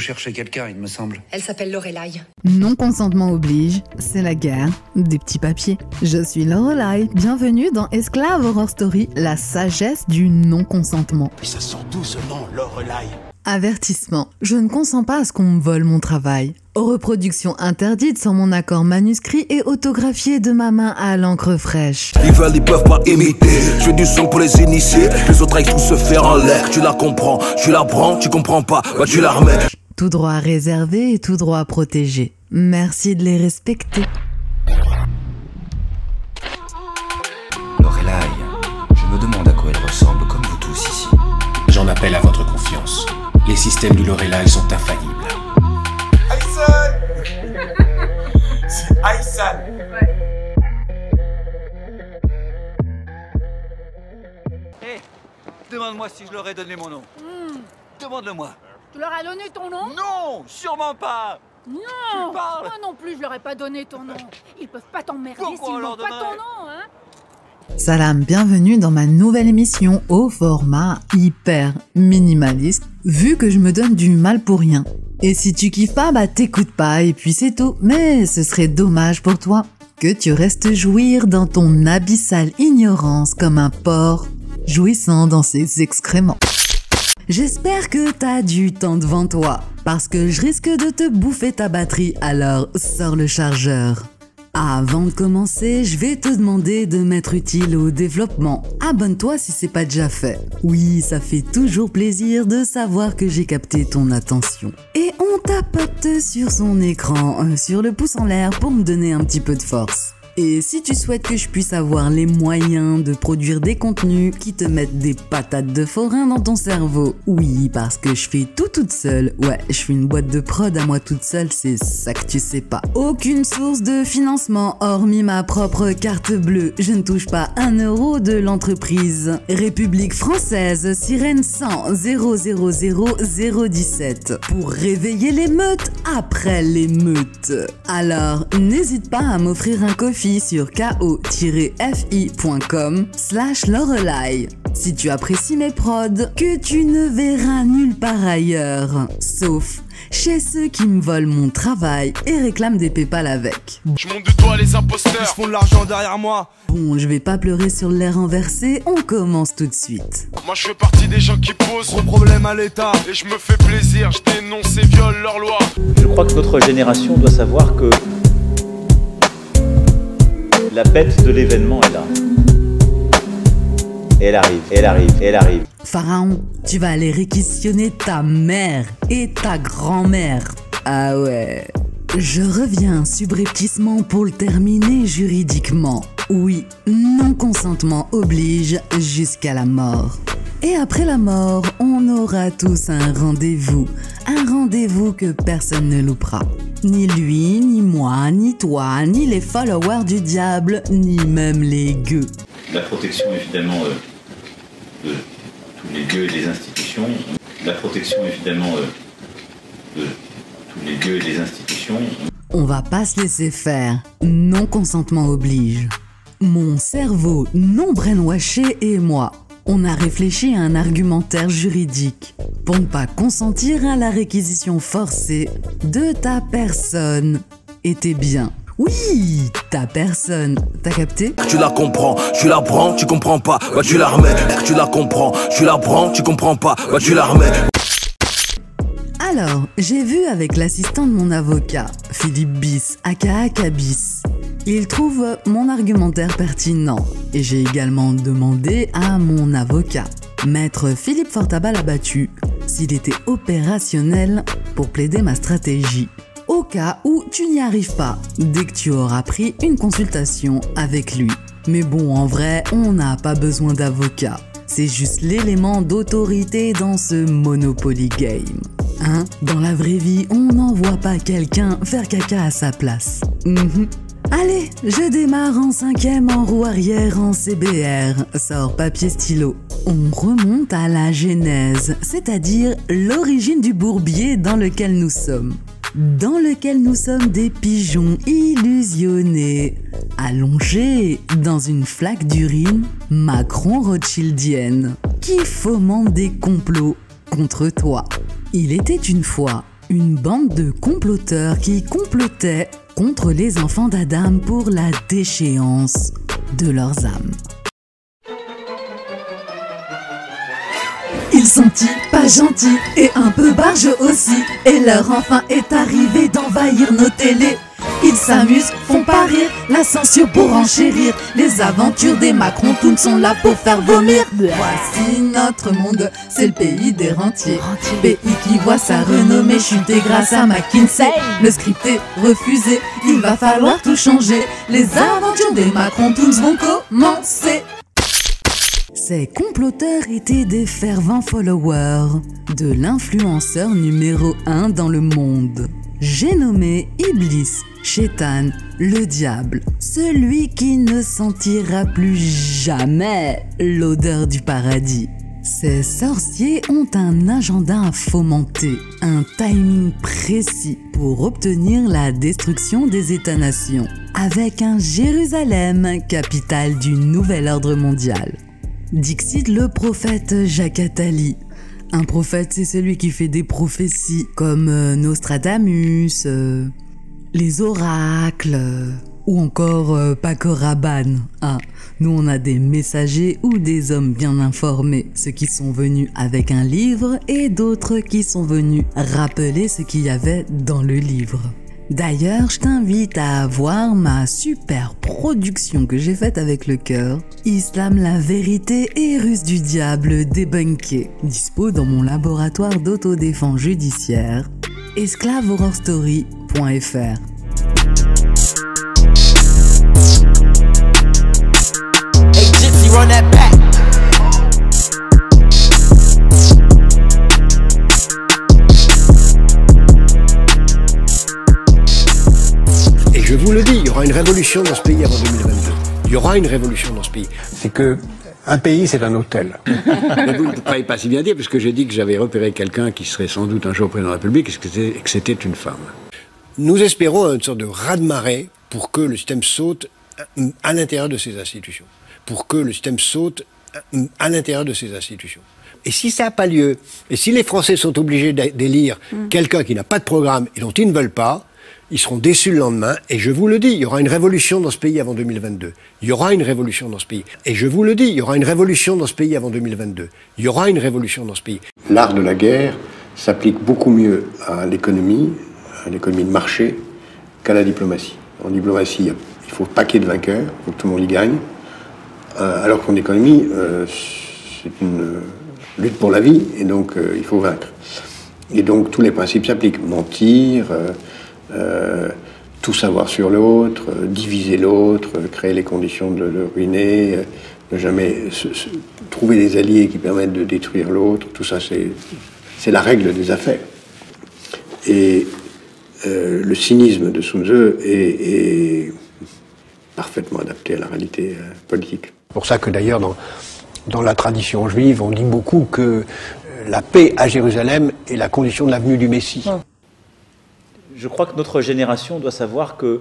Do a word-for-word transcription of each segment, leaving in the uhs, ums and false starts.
cherchez quelqu'un, il me semble. Elle s'appelle Lorelai. Non-consentement oblige, c'est la guerre des petits papiers. Je suis Lorelai, bienvenue dans Esclave Horror Story, la sagesse du non-consentement. Ça sent d'où ce nom, Lorelai? Avertissement, je ne consens pas à ce qu'on me vole mon travail. Reproduction interdite sans mon accord manuscrit et autographié de ma main à l'encre fraîche. Ils veulent, ils peuvent pas imiter. Je fais du son pour les initier. Les autres aillent tout se faire en l'air. Tu la comprends, tu la prends, tu comprends pas, bah tu la remets. Tout droit réservé et tout droit protégé. Merci de les respecter. Lorelai, je me demande à quoi elle ressemble comme vous tous ici. J'en appelle à votre confiance. Les systèmes du Lorelai sont infaillibles. Aïssan. C'est Aïssan. Hé, hey, demande-moi si je leur ai donné mon nom. Mmh. Demande-le-moi. Tu leur as donné ton nom? Non, sûrement pas. Non, tu parles. Moi non plus, je leur ai pas donné ton nom. Ils peuvent pas t'emmerder s'ils n'ont pas ton nom, hein. Salam, bienvenue dans ma nouvelle émission au format hyper minimaliste, vu que je me donne du mal pour rien. Et si tu kiffes pas, bah t'écoutes pas et puis c'est tout. Mais ce serait dommage pour toi que tu restes jouir dans ton abyssale ignorance comme un porc jouissant dans ses excréments. J'espère que t'as du temps devant toi, parce que je risque de te bouffer ta batterie, alors sors le chargeur. Avant de commencer, je vais te demander de m'être utile au développement. Abonne-toi si c'est pas déjà fait. Oui, ça fait toujours plaisir de savoir que j'ai capté ton attention. Et on tapote sur son écran, euh, sur le pouce en l'air pour me donner un petit peu de force. Et si tu souhaites que je puisse avoir les moyens de produire des contenus qui te mettent des patates de forain dans ton cerveau, oui, parce que je fais tout toute seule, ouais, je fais une boîte de prod à moi toute seule, c'est ça que tu sais pas. Aucune source de financement, hormis ma propre carte bleue, je ne touche pas un euro de l'entreprise. République française, sirène cent zéro zéro zéro zéro dix-sept, pour réveiller l'émeute après l'émeute. Alors, n'hésite pas à m'offrir un coffee sur ko tiret fi point com slash Lorelai si tu apprécies mes prods que tu ne verras nulle part ailleurs, sauf chez ceux qui me volent mon travail et réclament des PayPal avec. Je monte de toi les imposteurs. Ils font de l'argent derrière moi. Bon, je vais pas pleurer sur l'air renversé, on commence tout de suite. Moi je fais partie des gens qui posent gros problème à l'État. Et je me fais plaisir, je dénonce et viole leurs lois. Je crois que notre génération doit savoir que la bête de l'événement est là. Elle arrive, elle arrive, elle arrive. Pharaon, tu vas aller réquisitionner ta mère et ta grand-mère. Ah ouais. Je reviens subrepticement pour le terminer juridiquement. Oui, non-consentement oblige jusqu'à la mort. Et après la mort, on aura tous un rendez-vous. Un rendez-vous que personne ne loupera. Ni lui, ni moi, ni toi, ni les followers du diable, ni même les gueux. La protection évidemment euh, de tous les gueux et des institutions. La protection évidemment euh, de tous les gueux et des institutions. On va pas se laisser faire. Non-consentement oblige. Mon cerveau non brainwashé et moi, on a réfléchi à un argumentaire juridique pour ne pas consentir à la réquisition forcée de ta personne et tes biens. Oui, ta personne, t'as capté? Tu la comprends, tu la prends, tu comprends pas, bah tu la remets. Tu la comprends, tu la prends, tu comprends pas, bah tu la remets. Alors, j'ai vu avec l'assistant de mon avocat, Philippe Bis, aka Cabis. Il trouve mon argumentaire pertinent et j'ai également demandé à mon avocat, maître Philippe Fortabal-Abattu, s'il était opérationnel pour plaider ma stratégie. Au cas où tu n'y arrives pas, dès que tu auras pris une consultation avec lui. Mais bon, en vrai, on n'a pas besoin d'avocat. C'est juste l'élément d'autorité dans ce Monopoly game. Hein? Dans la vraie vie, on n'envoie pas quelqu'un faire caca à sa place. Mm-hmm. Allez, je démarre en cinquième en roue arrière en C B R. Sors papier stylo. On remonte à la genèse, c'est-à-dire l'origine du bourbier dans lequel nous sommes. Dans lequel nous sommes des pigeons illusionnés, allongés dans une flaque d'urine Macron-Rothschildienne, qui fomente des complots contre toi. Il était une fois Une bande de comploteurs qui complotaient contre les enfants d'Adam pour la déchéance de leurs âmes. Ils sont-ils pas gentils et un peu barges aussi, et leur enfin est arrivé d'envahir nos télés. Ils s'amusent, font pas rire, la censure pour enchérir. Les aventures des Macron-Toons sont là pour faire vomir. Voici notre monde, c'est le pays des rentiers. Pays qui voit sa renommée chuter grâce à McKinsey. Le script est refusé, il va falloir tout changer. Les aventures des Macron-Toons vont commencer. Ces comploteurs étaient des fervents followers de l'influenceur numéro un dans le monde. J'ai nommé Iblis, Shaitan, le diable, celui qui ne sentira plus jamais l'odeur du paradis. Ces sorciers ont un agenda à fomenter, un timing précis pour obtenir la destruction des États-nations, avec un Jérusalem, capitale du nouvel ordre mondial. Dixit le prophète Jacques Attali. Un prophète, c'est celui qui fait des prophéties comme euh, Nostradamus, euh, les oracles, euh, ou encore euh, Paco Rabanne. Ah, nous on a des messagers ou des hommes bien informés, ceux qui sont venus avec un livre et d'autres qui sont venus rappeler ce qu'il y avait dans le livre. D'ailleurs, je t'invite à voir ma super production que j'ai faite avec le cœur, Islam, la vérité et ruse du diable débunké, dispo dans mon laboratoire d'autodéfense judiciaire, esclave horror story point f r. Hey, Gypsy, run that back. Je vous le dis, il y aura une révolution dans ce pays avant deux mille vingt-deux. Il y aura une révolution dans ce pays. C'est que un pays, c'est un hôtel. Mais vous ne pouvez pas si bien dire, parce que j'ai dit que j'avais repéré quelqu'un qui serait sans doute un jour président de la République, et que c'était une femme. Nous espérons une sorte de raz-de-marée pour que le système saute à l'intérieur de ces institutions. Pour que le système saute à l'intérieur de ces institutions. Et si ça n'a pas lieu, et si les Français sont obligés d'élire mmh. quelqu'un qui n'a pas de programme et dont ils ne veulent pas, ils seront déçus le lendemain, et je vous le dis, il y aura une révolution dans ce pays avant deux mille vingt-deux. Il y aura une révolution dans ce pays. Et je vous le dis, il y aura une révolution dans ce pays avant deux mille vingt-deux. Il y aura une révolution dans ce pays. L'art de la guerre s'applique beaucoup mieux à l'économie, à l'économie de marché, qu'à la diplomatie. En diplomatie, il faut paquet de vainqueurs, il faut que tout le monde y gagne. Euh, alors qu'en économie, euh, c'est une euh, lutte pour la vie, et donc euh, il faut vaincre. Et donc tous les principes s'appliquent. Mentir... Euh, Euh, tout savoir sur l'autre, euh, diviser l'autre, euh, créer les conditions de le ruiner, euh, ne jamais se, se, trouver des alliés qui permettent de détruire l'autre, tout ça c'est la règle des affaires. Et euh, le cynisme de Sun Tzu est, est parfaitement adapté à la réalité euh, politique. C'est pour ça que d'ailleurs dans, dans la tradition juive, on dit beaucoup que la paix à Jérusalem est la condition de la venue du Messie. Oh. Je crois que notre génération doit savoir que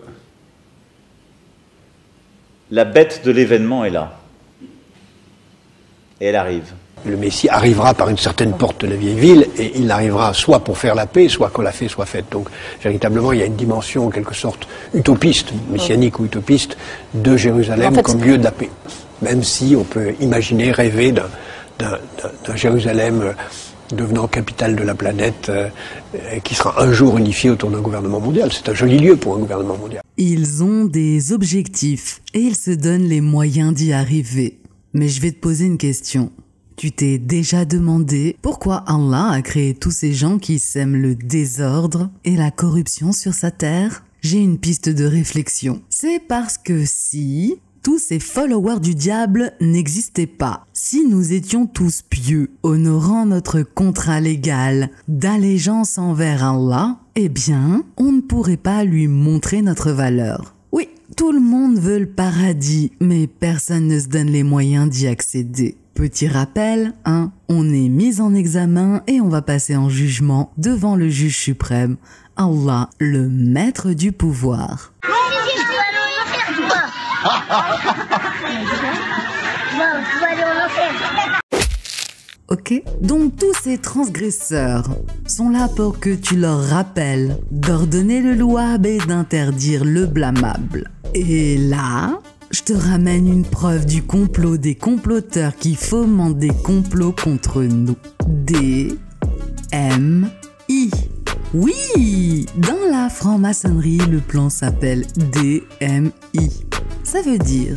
la bête de l'événement est là. Et elle arrive. Le Messie arrivera par une certaine porte de la vieille ville, et il arrivera soit pour faire la paix, soit quand la paix soit faite. Donc, véritablement, il y a une dimension, en quelque sorte, utopiste, messianique ou utopiste, de Jérusalem en fait, comme lieu de la paix. Même si on peut imaginer, rêver d'un Jérusalem devenant capitale de la planète, euh, qui sera un jour unifié autour d'un gouvernement mondial. C'est un joli lieu pour un gouvernement mondial. Ils ont des objectifs et ils se donnent les moyens d'y arriver. Mais je vais te poser une question. Tu t'es déjà demandé pourquoi Allah a créé tous ces gens qui sèment le désordre et la corruption sur sa terre? J'ai une piste de réflexion. C'est parce que si tous ces followers du diable n'existaient pas, si nous étions tous pieux, honorant notre contrat légal d'allégeance envers Allah, eh bien, on ne pourrait pas lui montrer notre valeur. Oui, tout le monde veut le paradis, mais personne ne se donne les moyens d'y accéder. Petit rappel, hein, on est mis en examen et on va passer en jugement devant le juge suprême, Allah, le maître du pouvoir. ok? Donc tous ces transgresseurs sont là pour que tu leur rappelles d'ordonner le louable et d'interdire le blâmable. Et là, je te ramène une preuve du complot des comploteurs qui fomentent des complots contre nous. D M I. Oui, dans la franc-maçonnerie, le plan s'appelle D M I. Ça veut dire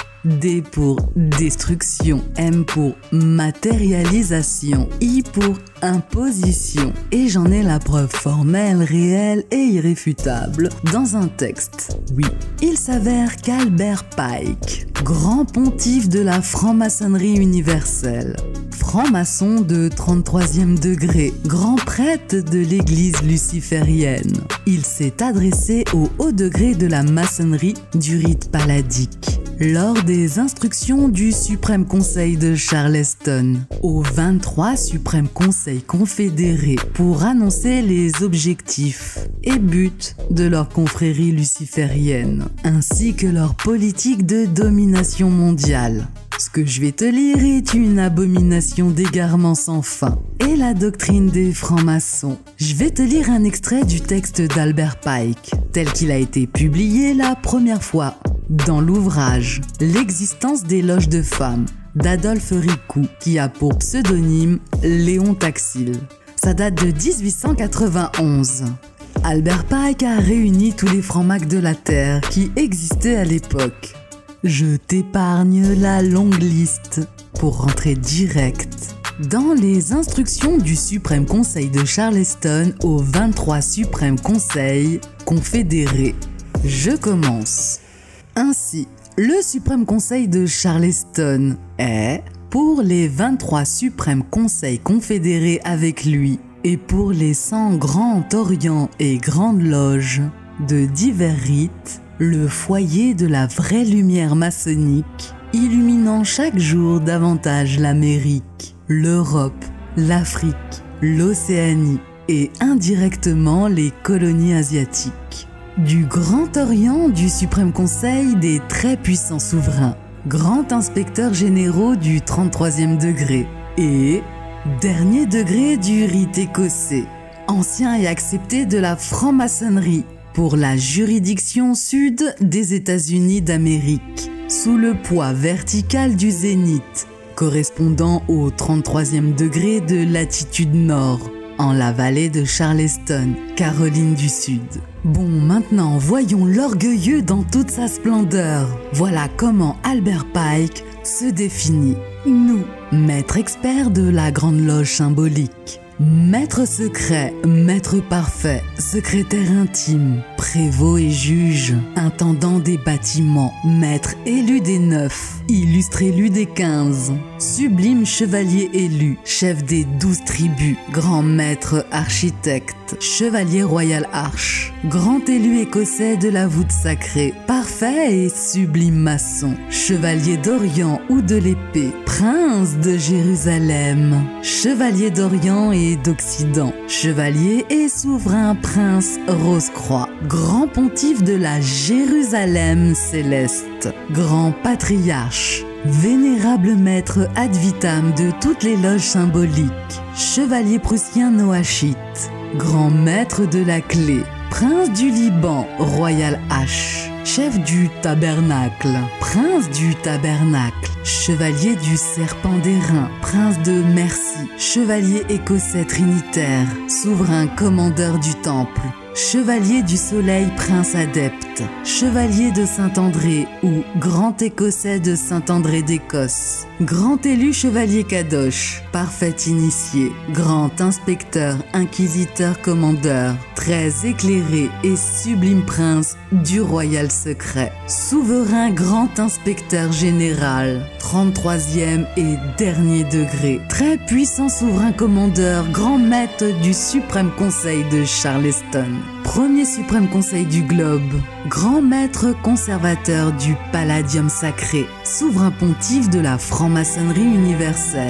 D pour destruction, M pour matérialisation, I pour imposition. Et j'en ai la preuve formelle, réelle et irréfutable dans un texte. Oui, il s'avère qu'Albert Pike, grand pontife de la franc-maçonnerie universelle, franc-maçon de trente-troisième degré, grand prêtre de l'église luciférienne, il s'est adressé au haut degré de la maçonnerie du rite palladique lors des instructions du Suprême Conseil de Charleston aux vingt-trois Suprêmes Conseils confédérés pour annoncer les objectifs et buts de leur confrérie luciférienne, ainsi que leur politique de domination mondiale. Ce que je vais te lire est une abomination d'égarement sans fin et la doctrine des francs-maçons. Je vais te lire un extrait du texte d'Albert Pike, tel qu'il a été publié la première fois dans l'ouvrage « L'existence des loges de femmes » d'Adolphe Ricoux, qui a pour pseudonyme Léon Taxil. Ça date de dix-huit cent quatre-vingt-onze. Albert Pike a réuni tous les francs-macs de la Terre qui existaient à l'époque. Je t'épargne la longue liste pour rentrer direct dans les instructions du Suprême Conseil de Charleston aux vingt-trois Suprêmes Conseils confédérés. Je commence. Ainsi, le Suprême Conseil de Charleston est, pour les vingt-trois Suprêmes Conseils confédérés avec lui, et pour les cent grands orients et grandes loges de divers rites, le foyer de la vraie lumière maçonnique, illuminant chaque jour davantage l'Amérique, l'Europe, l'Afrique, l'Océanie et indirectement les colonies asiatiques. Du Grand Orient du Suprême Conseil des très puissants souverains, Grand Inspecteur généraux du trente-troisième degré et Dernier degré du rite écossais, ancien et accepté de la franc-maçonnerie pour la juridiction sud des États-Unis d'Amérique, sous le poids vertical du zénith, correspondant au trente-troisième degré de latitude nord, en la vallée de Charleston, Caroline du Sud. Bon, maintenant, voyons l'orgueilleux dans toute sa splendeur. Voilà comment Albert Pike se définit. Nous, maître expert de la Grande Loge symbolique, maître secret, maître parfait, secrétaire intime, prévôt et juge, intendant des bâtiments, maître élu des neuf, illustre élu des quinze, sublime chevalier élu, chef des douze tribus, grand maître architecte, chevalier royal arche, grand élu écossais de la voûte sacrée, parfait et sublime maçon, chevalier d'Orient ou de l'épée, prince de Jérusalem, chevalier d'Orient et d'Occident, chevalier et souverain prince Rose-Croix, grand pontife de la Jérusalem céleste, grand patriarche, vénérable maître ad vitam de toutes les loges symboliques, chevalier prussien noachite, grand maître de la clé, prince du Liban, royal H, chef du tabernacle, prince du tabernacle, chevalier du serpent d'airain, prince de Merci, chevalier écossais trinitaire, souverain commandeur du temple, chevalier du soleil prince adepte, chevalier de Saint-André ou grand écossais de Saint-André d'Écosse, grand élu chevalier Kadosh, parfait initié, grand inspecteur, inquisiteur commandeur, très éclairé et sublime prince du royal secret, souverain grand inspecteur général, trente-troisième et dernier degré, très puissant souverain commandeur, grand maître du Suprême Conseil de Charleston, premier Suprême Conseil du globe, grand maître conservateur du Palladium sacré, souverain pontife de la franc-maçonnerie universelle,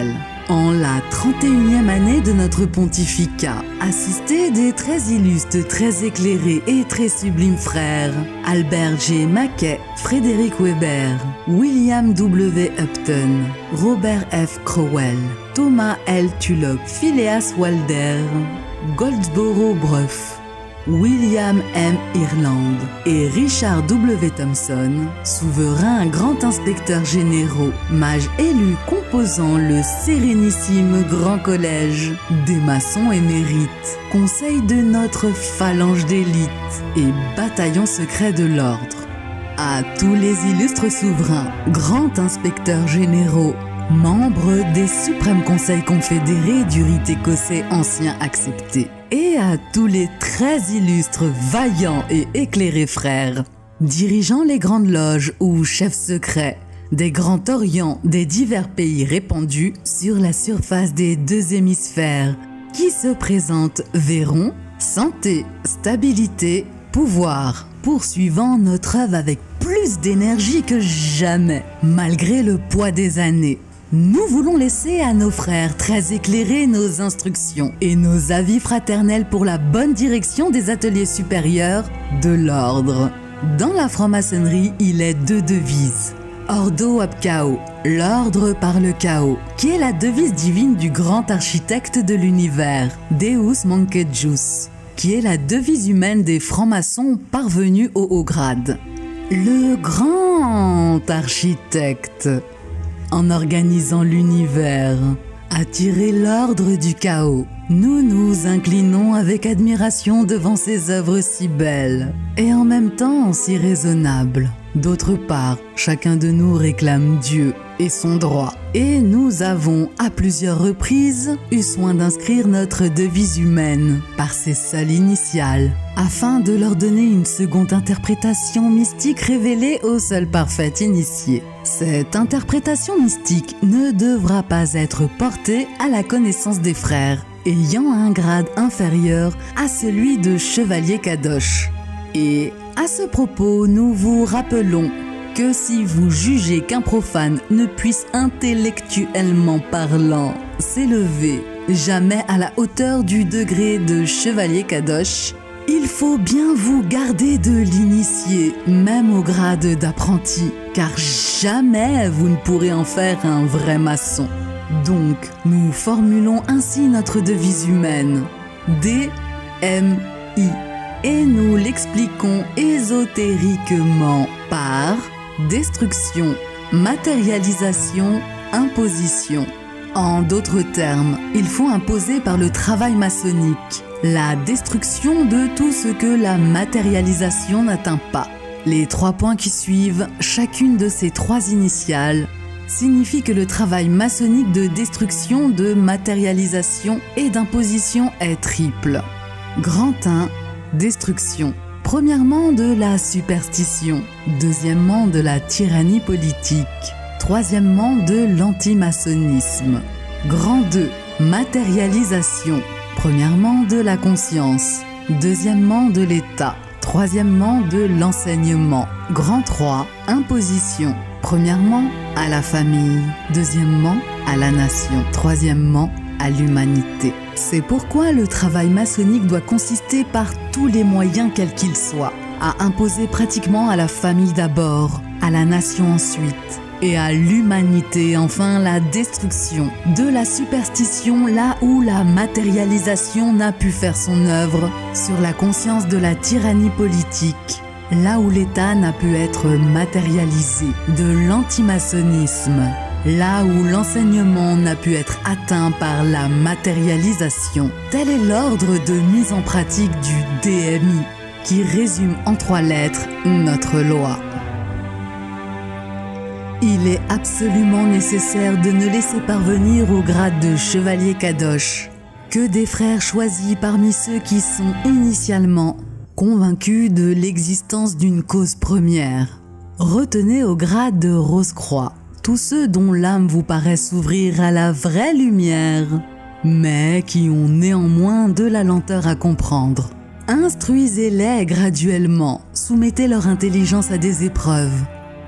En la trente et unième année de notre pontificat, assisté des très illustres, très éclairés et très sublimes frères Albert G. Mackay, Frédéric Weber, William W. Upton, Robert F. Crowell, Thomas L. Tulloch, Phileas Walder, Goldsboro Bruff, William M. Ireland et Richard W. Thompson, souverains grands inspecteurs généraux, mages élus composant le sérénissime Grand Collège des maçons émérites, conseil de notre phalange d'élite et bataillon secret de l'ordre. À tous les illustres souverains, grands inspecteurs généraux, membres des suprêmes conseils confédérés du rite écossais ancien accepté, et à tous les très illustres, vaillants et éclairés frères, dirigeant les grandes loges ou chefs secrets des grands orients des divers pays répandus sur la surface des deux hémisphères, qui se présentent verront santé, stabilité, pouvoir, poursuivant notre œuvre avec plus d'énergie que jamais, malgré le poids des années. Nous voulons laisser à nos frères très éclairés nos instructions et nos avis fraternels pour la bonne direction des ateliers supérieurs de l'ordre. Dans la franc-maçonnerie, il est deux devises. Ordo ab Chao, l'ordre par le chaos, qui est la devise divine du grand architecte de l'univers, Deus Mancet Jus, qui est la devise humaine des francs-maçons parvenus au haut grade. Le grand architecte, en organisant l'univers, a tiré l'ordre du chaos. Nous nous inclinons avec admiration devant ces œuvres si belles et en même temps si raisonnables. D'autre part, chacun de nous réclame Dieu et son droit. Et nous avons, à plusieurs reprises, eu soin d'inscrire notre devise humaine par ses seules initiales, afin de leur donner une seconde interprétation mystique révélée au seul parfait initié. Cette interprétation mystique ne devra pas être portée à la connaissance des frères ayant un grade inférieur à celui de chevalier Kadosh. Et à ce propos, nous vous rappelons que si vous jugez qu'un profane ne puisse intellectuellement parlant s'élever jamais à la hauteur du degré de chevalier Kadosh, il faut bien vous garder de l'initié, même au grade d'apprenti, car jamais vous ne pourrez en faire un vrai maçon. Donc, nous formulons ainsi notre devise humaine, D M I, et nous l'expliquons ésotériquement par destruction, matérialisation, imposition. En d'autres termes, il faut imposer par le travail maçonnique la destruction de tout ce que la matérialisation n'atteint pas. Les trois points qui suivent, chacune de ces trois initiales, signifie que le travail maçonnique de destruction, de matérialisation et d'imposition est triple. Grand un, destruction. Premièrement de la superstition, deuxièmement de la tyrannie politique, troisièmement de l'antimaçonnisme. Grand deux, matérialisation. Premièrement de la conscience, deuxièmement de l'État, troisièmement de l'enseignement. Grand trois, imposition. Premièrement à la famille, deuxièmement à la nation, troisièmement à l'humanité. C'est pourquoi le travail maçonnique doit consister par tous les moyens quels qu'ils soient, à imposer pratiquement à la famille d'abord, à la nation ensuite, et à l'humanité enfin la destruction de la superstition là où la matérialisation n'a pu faire son œuvre, sur la conscience de la tyrannie politique, là où l'État n'a pu être matérialisé, de l'antimaçonnisme, là où l'enseignement n'a pu être atteint par la matérialisation. Tel est l'ordre de mise en pratique du D M I, qui résume en trois lettres notre loi. Il est absolument nécessaire de ne laisser parvenir au grade de chevalier Kadosh que des frères choisis parmi ceux qui sont initialement convaincus de l'existence d'une cause première. Retenez au grade de Rose-Croix tous ceux dont l'âme vous paraît s'ouvrir à la vraie lumière, mais qui ont néanmoins de la lenteur à comprendre. Instruisez-les graduellement, soumettez leur intelligence à des épreuves,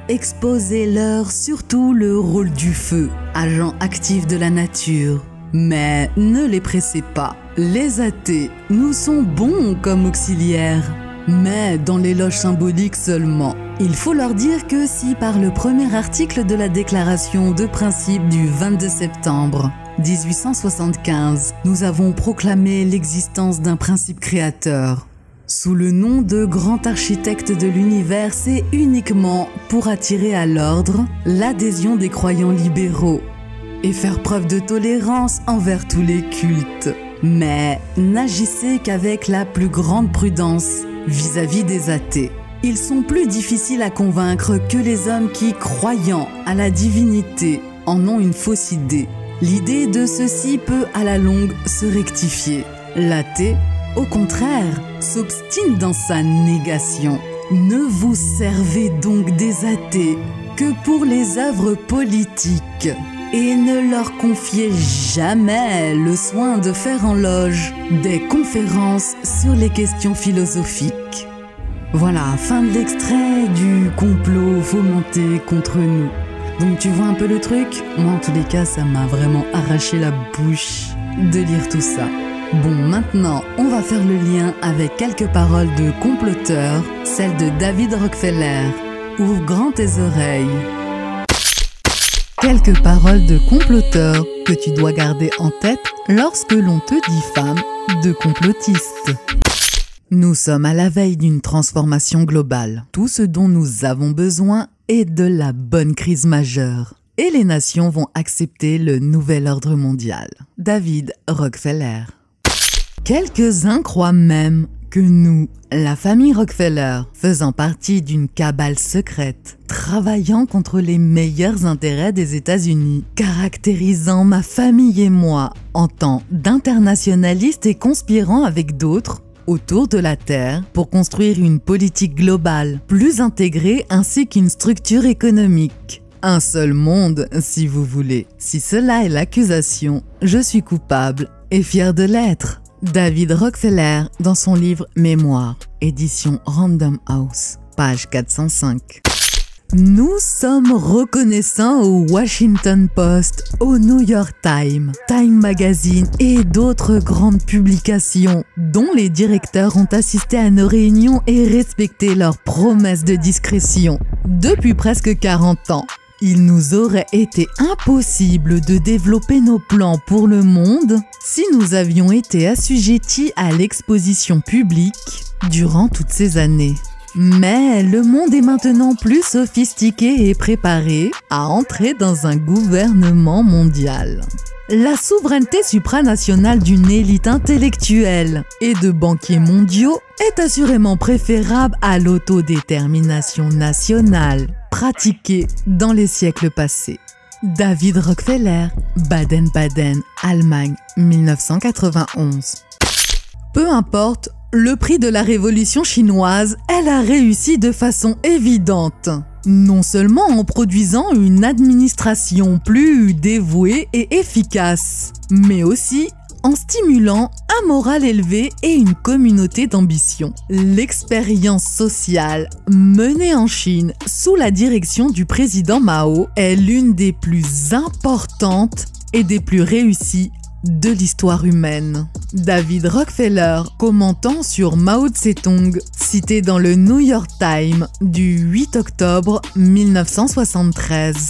exposez-leur surtout le rôle du feu, agent actif de la nature. Mais ne les pressez pas, les athées nous sont bons comme auxiliaires, mais dans l'éloge symbolique seulement. Il faut leur dire que si par le premier article de la Déclaration de principe du vingt-deux septembre mille huit cent soixante-quinze, nous avons proclamé l'existence d'un principe créateur, sous le nom de grand architecte de l'univers, c'est uniquement pour attirer à l'ordre l'adhésion des croyants libéraux et faire preuve de tolérance envers tous les cultes. Mais n'agissez qu'avec la plus grande prudence vis-à-vis des athées. Ils sont plus difficiles à convaincre que les hommes qui, croyant à la divinité, en ont une fausse idée. L'idée de ceci peut à la longue se rectifier. L'athée, au contraire, s'obstine dans sa négation. Ne vous servez donc des athées que pour les œuvres politiques et ne leur confiez jamais le soin de faire en loge des conférences sur les questions philosophiques. Voilà, fin de l'extrait du complot fomenté contre nous. Donc tu vois un peu le truc? Moi en tous les cas, ça m'a vraiment arraché la bouche de lire tout ça. Bon, maintenant, on va faire le lien avec quelques paroles de comploteurs, celles de David Rockefeller. Ouvre grand tes oreilles. Quelques paroles de comploteurs que tu dois garder en tête lorsque l'on te diffame de complotiste. Nous sommes à la veille d'une transformation globale. Tout ce dont nous avons besoin est de la bonne crise majeure. Et les nations vont accepter le nouvel ordre mondial. David Rockefeller. Quelques-uns croient même que nous, la famille Rockefeller, faisant partie d'une cabale secrète, travaillant contre les meilleurs intérêts des États-Unis, caractérisant ma famille et moi en tant d'internationalistes et conspirant avec d'autres autour de la Terre pour construire une politique globale plus intégrée ainsi qu'une structure économique. Un seul monde, si vous voulez. Si cela est l'accusation, je suis coupable et fier de l'être. David Rockefeller dans son livre Mémoires, édition Random House, page quatre cent cinq. Nous sommes reconnaissants au Washington Post, au New York Times, Time Magazine et d'autres grandes publications dont les directeurs ont assisté à nos réunions et respecté leurs promesses de discrétion. Depuis presque quarante ans, il nous aurait été impossible de développer nos plans pour le monde si nous avions été assujettis à l'exposition publique durant toutes ces années. Mais le monde est maintenant plus sophistiqué et préparé à entrer dans un gouvernement mondial. La souveraineté supranationale d'une élite intellectuelle et de banquiers mondiaux est assurément préférable à l'autodétermination nationale pratiquée dans les siècles passés. David Rockefeller, Baden-Baden, Allemagne, mille neuf cent quatre-vingt-onze. Peu importe le prix de la révolution chinoise, elle a réussi de façon évidente. Non seulement en produisant une administration plus dévouée et efficace, mais aussi en stimulant un moral élevé et une communauté d'ambition. L'expérience sociale menée en Chine sous la direction du président Mao est l'une des plus importantes et des plus réussies de l'histoire humaine. David Rockefeller, commentant sur Mao Tse-tung, cité dans le New York Times du huit octobre mille neuf cent soixante-treize.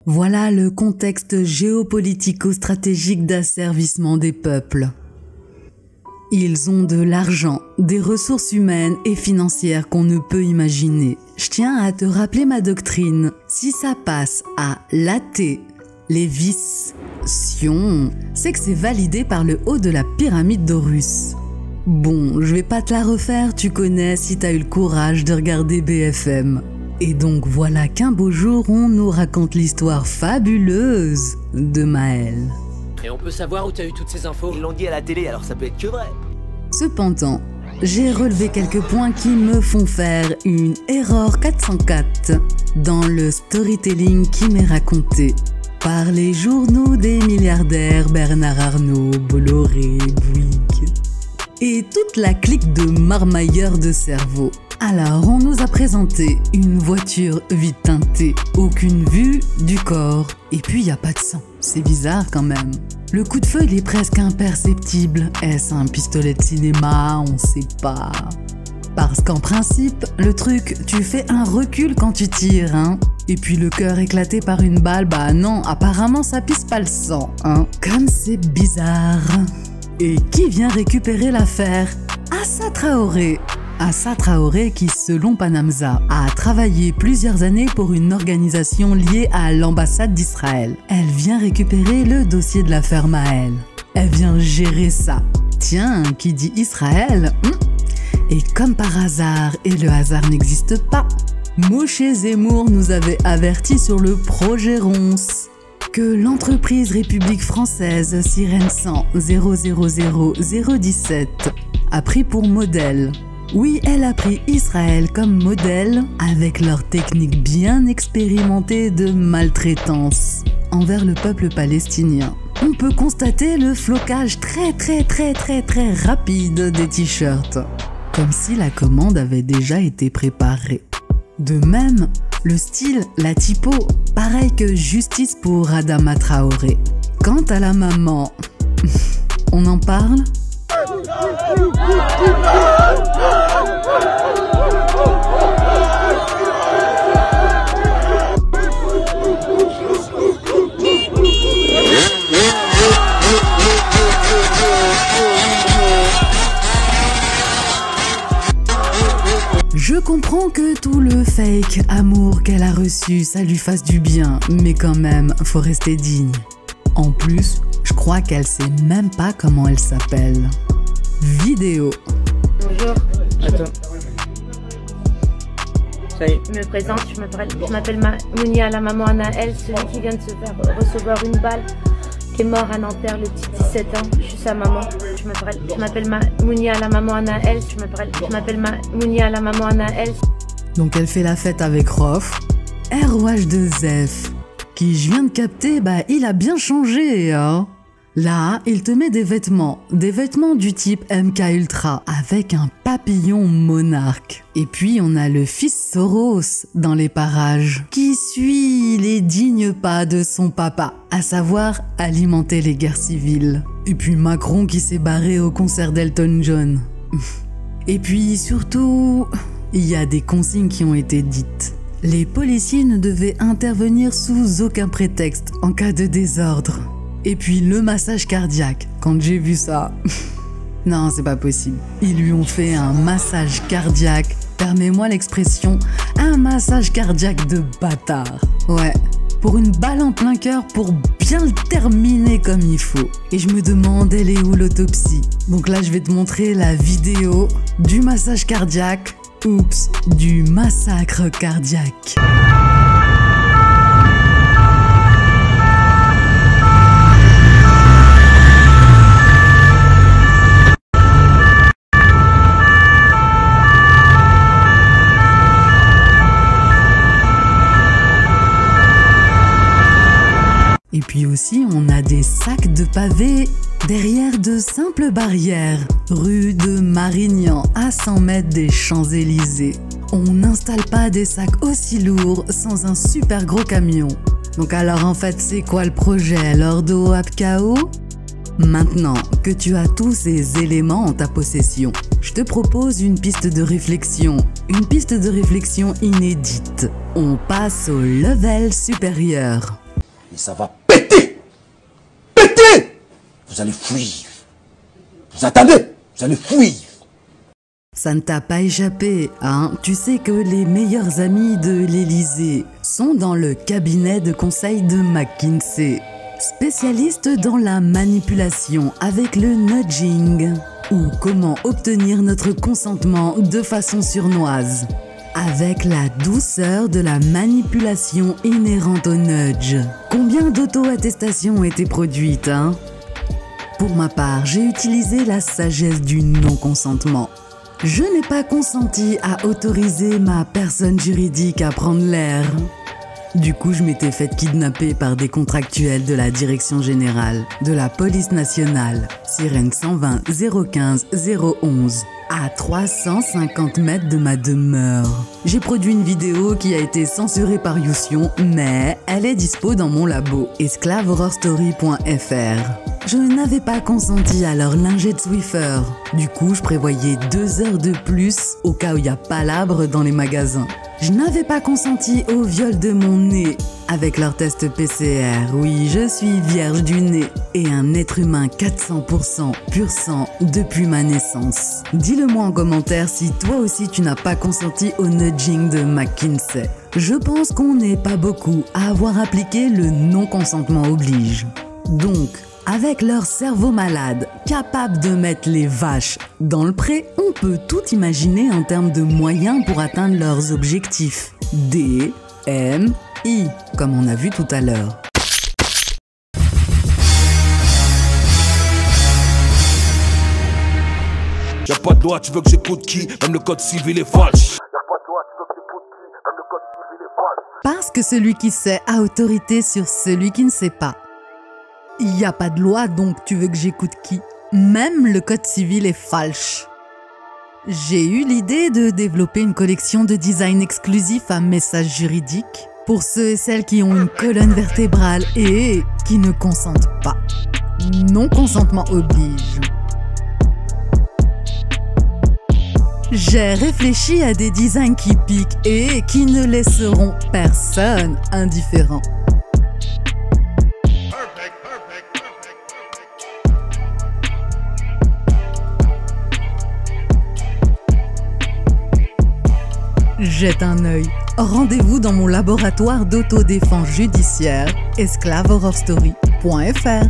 Voilà le contexte géopolitico-stratégique d'asservissement des peuples. Ils ont de l'argent, des ressources humaines et financières qu'on ne peut imaginer. Je tiens à te rappeler ma doctrine. Si ça passe à l'athée, les visions, c'est que c'est validé par le haut de la pyramide d'Horus. Bon, je vais pas te la refaire, tu connais si t'as eu le courage de regarder B F M. Et donc voilà qu'un beau jour, on nous raconte l'histoire fabuleuse de Maël. Et on peut savoir où t'as eu toutes ces infos? Ils l'ont dit à la télé, alors ça peut être que vrai. Cependant, j'ai relevé quelques points qui me font faire une erreur quatre cent quatre dans le storytelling qui m'est raconté par les journaux des milliardaires Bernard Arnault, Bolloré, Bouygues et toute la clique de marmailleurs de cerveau. Alors, on nous a présenté une voiture vide teintée, aucune vue du corps, et puis y a pas de sang. C'est bizarre quand même. Le coup de feu, il est presque imperceptible. Est-ce un pistolet de cinéma? On sait pas. Parce qu'en principe, le truc, tu fais un recul quand tu tires, hein. Et puis le cœur éclaté par une balle, bah non, apparemment ça pisse pas le sang, hein. Comme c'est bizarre. Et qui vient récupérer l'affaire? Assa Traoré. Assa Traoré qui, selon Panamza, a travaillé plusieurs années pour une organisation liée à l'ambassade d'Israël. Elle vient récupérer le dossier de l'affaire Maël. Elle vient gérer ça. Tiens, qui dit Israël hmm. Et comme par hasard, et le hasard n'existe pas, Moshe Zemmour nous avait averti sur le projet Ronce que l'entreprise République française Sirène cent zéro zéro zéro zéro dix-sept a pris pour modèle. Oui, elle a pris Israël comme modèle avec leur technique bien expérimentée de maltraitance envers le peuple palestinien. On peut constater le flocage très très très très très rapide des t-shirts, comme si la commande avait déjà été préparée. De même, le style, la typo, pareil que justice pour Adama Traoré. Quant à la maman, on en parle ? Je comprends que tout le fake amour qu'elle a reçu, ça lui fasse du bien, mais quand même, faut rester digne. En plus, je crois qu'elle sait même pas comment elle s'appelle. Vidéo. Bonjour. Attends. Ça y est. Je me présente, je m'appelle Mounia, la maman Anaël, celui qui vient de se faire recevoir une balle, qui est mort à Nanterre, le petit dix-sept ans. Je suis sa maman. Je m'appelle Mounia, la maman Anaël. Je m'appelle Mounia, la maman Anaël. Donc elle fait la fête avec Rof. R O H deux F, qui je viens de capter, bah il a bien changé, hein. Là, il te met des vêtements, des vêtements du type M K Ultra, avec un papillon monarque. Et puis on a le fils Soros dans les parages, qui suit les dignes pas de son papa, à savoir alimenter les guerres civiles. Et puis Macron qui s'est barré au concert d'Elton John. Et puis surtout, il y a des consignes qui ont été dites. Les policiers ne devaient intervenir sous aucun prétexte en cas de désordre. Et puis le massage cardiaque, quand j'ai vu ça, non c'est pas possible. Ils lui ont fait un massage cardiaque, permets-moi l'expression, un massage cardiaque de bâtard. Ouais, pour une balle en plein cœur pour bien le terminer comme il faut. Et je me demande elle est où l'autopsie. Donc là je vais te montrer la vidéo du massage cardiaque, oups, du massacre cardiaque. Et puis aussi, on a des sacs de pavés derrière de simples barrières, rue de Marignan, à cent mètres des Champs-Élysées. On n'installe pas des sacs aussi lourds sans un super gros camion. Donc alors en fait, c'est quoi le projet, l'ordo Apkao? Maintenant que tu as tous ces éléments en ta possession, je te propose une piste de réflexion, une piste de réflexion inédite. On passe au level supérieur. et ça va péter. Péter. Vous allez fuir. Vous attendez, vous allez fuir. Ça ne t'a pas échappé, hein? Tu sais que les meilleurs amis de l'Élysée sont dans le cabinet de conseil de McKinsey, spécialiste dans la manipulation avec le nudging, ou comment obtenir notre consentement de façon sournoise, avec la douceur de la manipulation inhérente au nudge. Combien d'auto-attestations ont été produites, hein? Pour ma part, j'ai utilisé la sagesse du non-consentement. Je n'ai pas consenti à autoriser ma personne juridique à prendre l'air. Du coup, je m'étais fait kidnapper par des contractuels de la Direction Générale, de la Police Nationale, sirène cent vingt zéro quinze zéro onze, à trois cent cinquante mètres de ma demeure. J'ai produit une vidéo qui a été censurée par Yoution, mais elle est dispo dans mon labo, esclave horror story point f r. Je n'avais pas consenti à leur lingette Swiffer. Du coup, je prévoyais deux heures de plus au cas où il n'y a pas l'arbre dans les magasins. Je n'avais pas consenti au viol de mon nez avec leur test P C R. Oui, je suis vierge du nez et un être humain quatre cents pour cent pur sang depuis ma naissance. Dis-le-moi en commentaire si toi aussi tu n'as pas consenti au nudging de McKinsey. Je pense qu'on n'est pas beaucoup à avoir appliqué le non-consentement oblige. Donc, avec leur cerveau malade, capable de mettre les vaches dans le pré, on peut tout imaginer en termes de moyens pour atteindre leurs objectifs. D, M, I, comme on a vu tout à l'heure. Y'a pas de loi, tu veux que j'écoute qui? Même le code civil est falche. Parce que celui qui sait a autorité sur celui qui ne sait pas. Il n'y a pas de loi, donc tu veux que j'écoute qui? Même le code civil est falche. J'ai eu l'idée de développer une collection de design exclusif à message juridique pour ceux et celles qui ont une colonne vertébrale et qui ne consentent pas. Non-consentement oblige. J'ai réfléchi à des designs qui piquent et qui ne laisseront personne indifférent. Jette un œil. Rendez-vous dans mon laboratoire d'autodéfense judiciaire, esclave horror story point f r.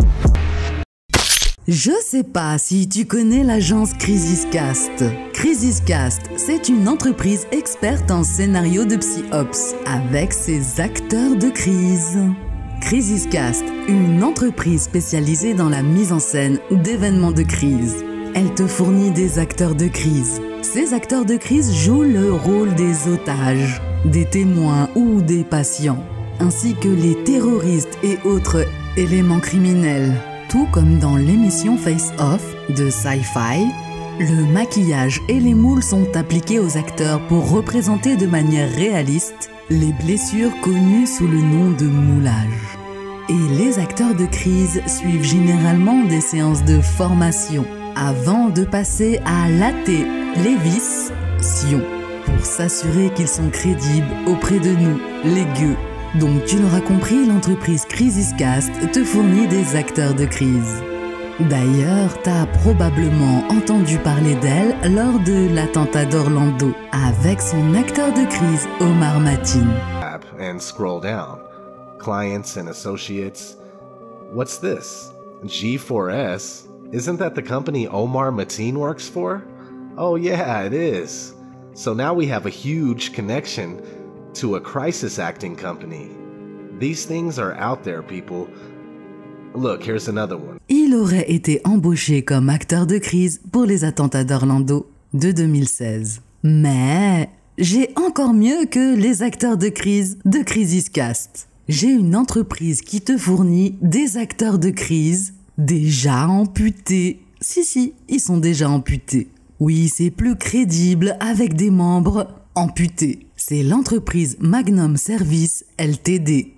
Je sais pas si tu connais l'agence Crisiscast. Crisiscast, c'est une entreprise experte en scénario de psy-ops avec ses acteurs de crise. Crisiscast, une entreprise spécialisée dans la mise en scène d'événements de crise. Elle te fournit des acteurs de crise. Ces acteurs de crise jouent le rôle des otages, des témoins ou des patients, ainsi que les terroristes et autres éléments criminels. Tout comme dans l'émission Face Off de Sci-Fi, le maquillage et les moules sont appliqués aux acteurs pour représenter de manière réaliste les blessures connues sous le nom de moulage. Et les acteurs de crise suivent généralement des séances de formation avant de passer à l'A T, Lévis-Sion, pour s'assurer qu'ils sont crédibles auprès de nous, les gueux. Donc tu l'auras compris, l'entreprise Crisiscast te fournit des acteurs de crise. D'ailleurs, t'as probablement entendu parler d'elle lors de l'attentat d'Orlando, avec son acteur de crise Omar Mateen. And scroll down. Clients and associates. What's this? G four S? Isn't that the company Omar Mateen works for? Oh yeah, it is. So now we have a huge connection to a crisis acting company. These things are out there, people. Look, here's another one. Il aurait été embauché comme acteur de crise pour les attentats d'Orlando de deux mille seize. Mais j'ai encore mieux que les acteurs de crise de Crisiscast. J'ai une entreprise qui te fournit des acteurs de crise déjà amputés. Si, si, ils sont déjà amputés. Oui, c'est plus crédible avec des membres amputés. C'est l'entreprise Magnum Service L T D.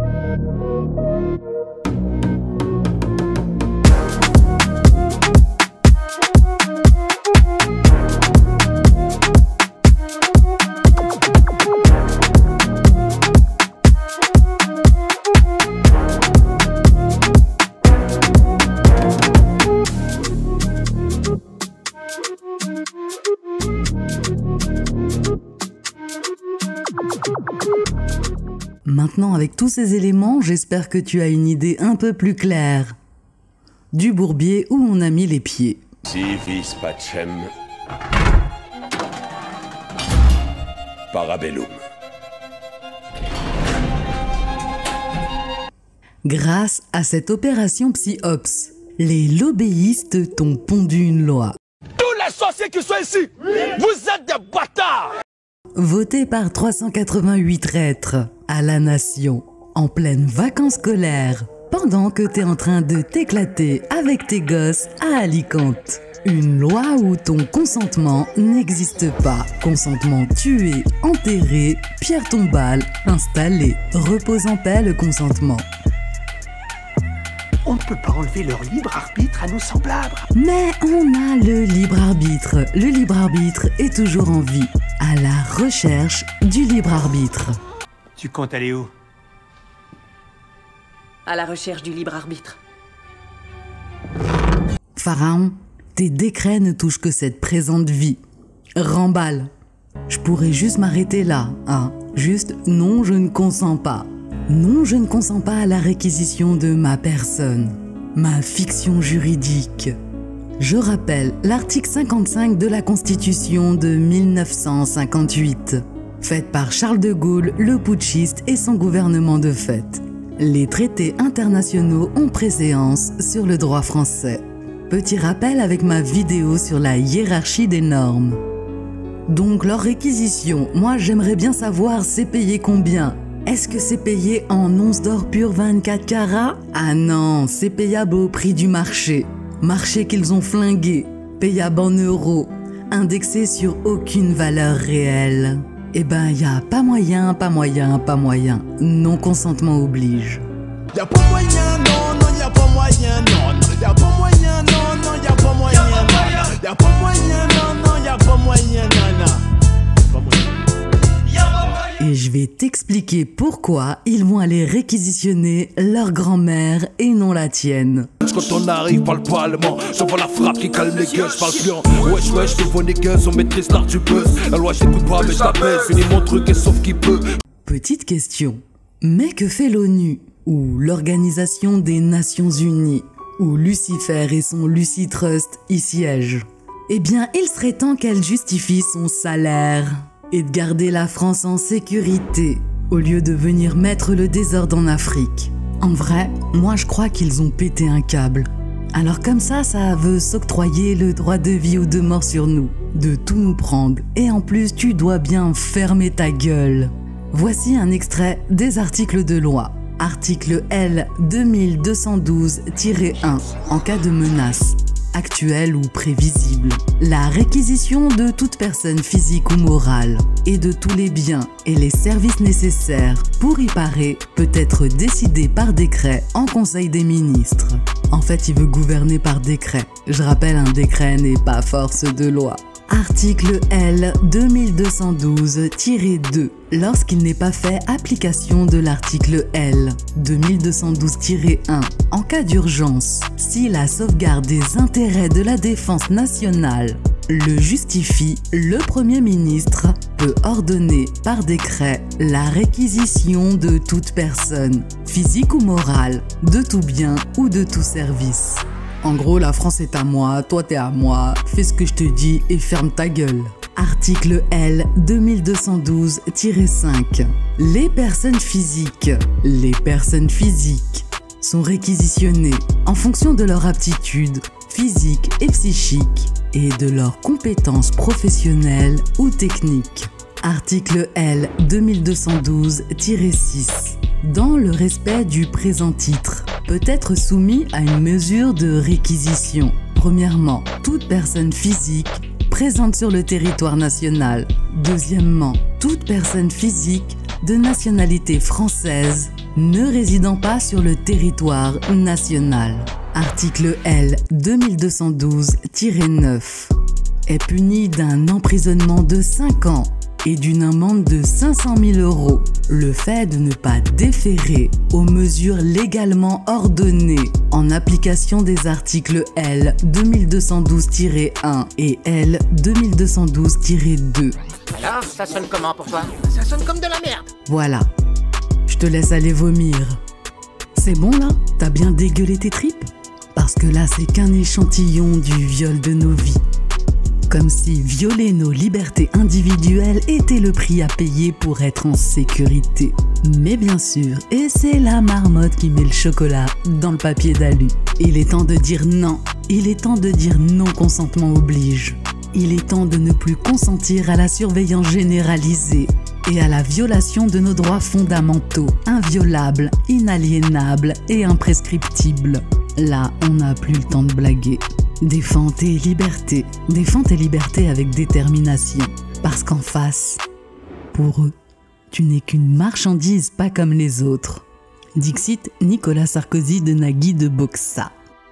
Maintenant, avec tous ces éléments, j'espère que tu as une idée un peu plus claire du bourbier où on a mis les pieds. Si vis pacem parabellum. Grâce à cette opération Psyops, les lobbyistes t'ont pondu une loi. Tous les sorciers qui sont ici, vous êtes des bâtards! Votée par trois cent quatre-vingt-huit traîtres à la nation, en pleine vacances scolaires, pendant que t'es en train de t'éclater avec tes gosses à Alicante. Une loi où ton consentement n'existe pas. Consentement tué, enterré, pierre tombale, installé. Repose en paix le consentement. On ne peut pas enlever leur libre arbitre à nos semblables. Mais on a le libre arbitre. Le libre arbitre est toujours en vie, à la recherche du libre arbitre. Tu comptes aller où? À la recherche du libre arbitre. Pharaon, tes décrets ne touchent que cette présente vie. Remballe. Je pourrais juste m'arrêter là, hein. Juste, non, je ne consens pas. Non, je ne consens pas à la réquisition de ma personne, ma fiction juridique. Je rappelle l'article cinquante-cinq de la Constitution de mille neuf cent cinquante-huit, faite par Charles de Gaulle, le putschiste et son gouvernement de fait. Les traités internationaux ont préséance sur le droit français. Petit rappel avec ma vidéo sur la hiérarchie des normes. Donc leur réquisition, moi j'aimerais bien savoir c'est payé combien. Est-ce que c'est payé en onces d'or pur vingt-quatre carats? Ah non, c'est payable au prix du marché. Marché qu'ils ont flingué, payable en euros, indexé sur aucune valeur réelle. Eh ben, y a pas moyen, pas moyen, pas moyen. Non-consentement oblige. Y'a pas moyen, non, non, y'a pas moyen, non, non. Y'a pas moyen, non, non, y'a pas moyen, non. Y'a pas moyen, non, non, y'a pas moyen, non, non. Et je vais t'expliquer pourquoi ils vont aller réquisitionner leur grand-mère et non la tienne. Quand on arrive par le parlement, je vois la frappe qui calme les gueules, je parle plus. Wesh wesh, les bonnes gueules, on maîtrise l'art du buzz. La loi je t'écoute pas mais je t'appelle, finis mon truc et sauf qui peut. Petite question, mais que fait l'ONU, ou l'Organisation des Nations Unies, où Lucifer et son Lucy Trust y siègent? Eh bien, il serait temps qu'elle justifie son salaire et de garder la France en sécurité, au lieu de venir mettre le désordre en Afrique. En vrai, moi je crois qu'ils ont pété un câble. Alors comme ça, ça veut s'octroyer le droit de vie ou de mort sur nous, de tout nous prendre, et en plus tu dois bien fermer ta gueule. Voici un extrait des articles de loi. Article L deux mille deux cent douze tiret un, en cas de menace actuelle ou prévisible. La réquisition de toute personne physique ou morale et de tous les biens et les services nécessaires pour y parer peut être décidée par décret en Conseil des ministres. En fait, il veut gouverner par décret. Je rappelle, un décret n'est pas force de loi. Article L deux mille deux cent douze tiret deux. Lorsqu'il n'est pas fait application de l'article L deux mille deux cent douze tiret un, en cas d'urgence, si la sauvegarde des intérêts de la défense nationale le justifie, le Premier ministre peut ordonner par décret la réquisition de toute personne, physique ou morale, de tout bien ou de tout service. En gros, la France est à moi, toi t'es à moi, fais ce que je te dis et ferme ta gueule. Article L deux mille deux cent douze tiret cinq. Les personnes physiques, les personnes physiques sont réquisitionnées en fonction de leur aptitude physique et psychique et de leurs compétences professionnelles ou techniques. Article L deux mille deux cent douze tiret six. Dans le respect du présent titre, peut être soumis à une mesure de réquisition. Premièrement, toute personne physique présente sur le territoire national. Deuxièmement, toute personne physique de nationalité française ne résidant pas sur le territoire national. Article L deux mille deux cent douze tiret neuf est puni d'un emprisonnement de cinq ans et d'une amende de cinq cent mille euros le fait de ne pas déférer aux mesures légalement ordonnées en application des articles L deux mille deux cent douze tiret un et L deux mille deux cent douze tiret deux. Alors, ça sonne comment pour toi? Ça sonne comme de la merde. Voilà, je te laisse aller vomir. C'est bon là? T'as bien dégueulé tes tripes? Parce que là, c'est qu'un échantillon du viol de nos vies. Comme si violer nos libertés individuelles était le prix à payer pour être en sécurité. Mais bien sûr, et c'est la marmotte qui met le chocolat dans le papier d'alu. Il est temps de dire non. Il est temps de dire non consentement oblige. Il est temps de ne plus consentir à la surveillance généralisée et à la violation de nos droits fondamentaux, inviolables, inaliénables et imprescriptibles. Là, on n'a plus le temps de blaguer. Défends tes libertés. Défends tes libertés avec détermination. Parce qu'en face, pour eux, tu n'es qu'une marchandise pas comme les autres. Dixit Nicolas Sarkozy de Nagui de Boxa.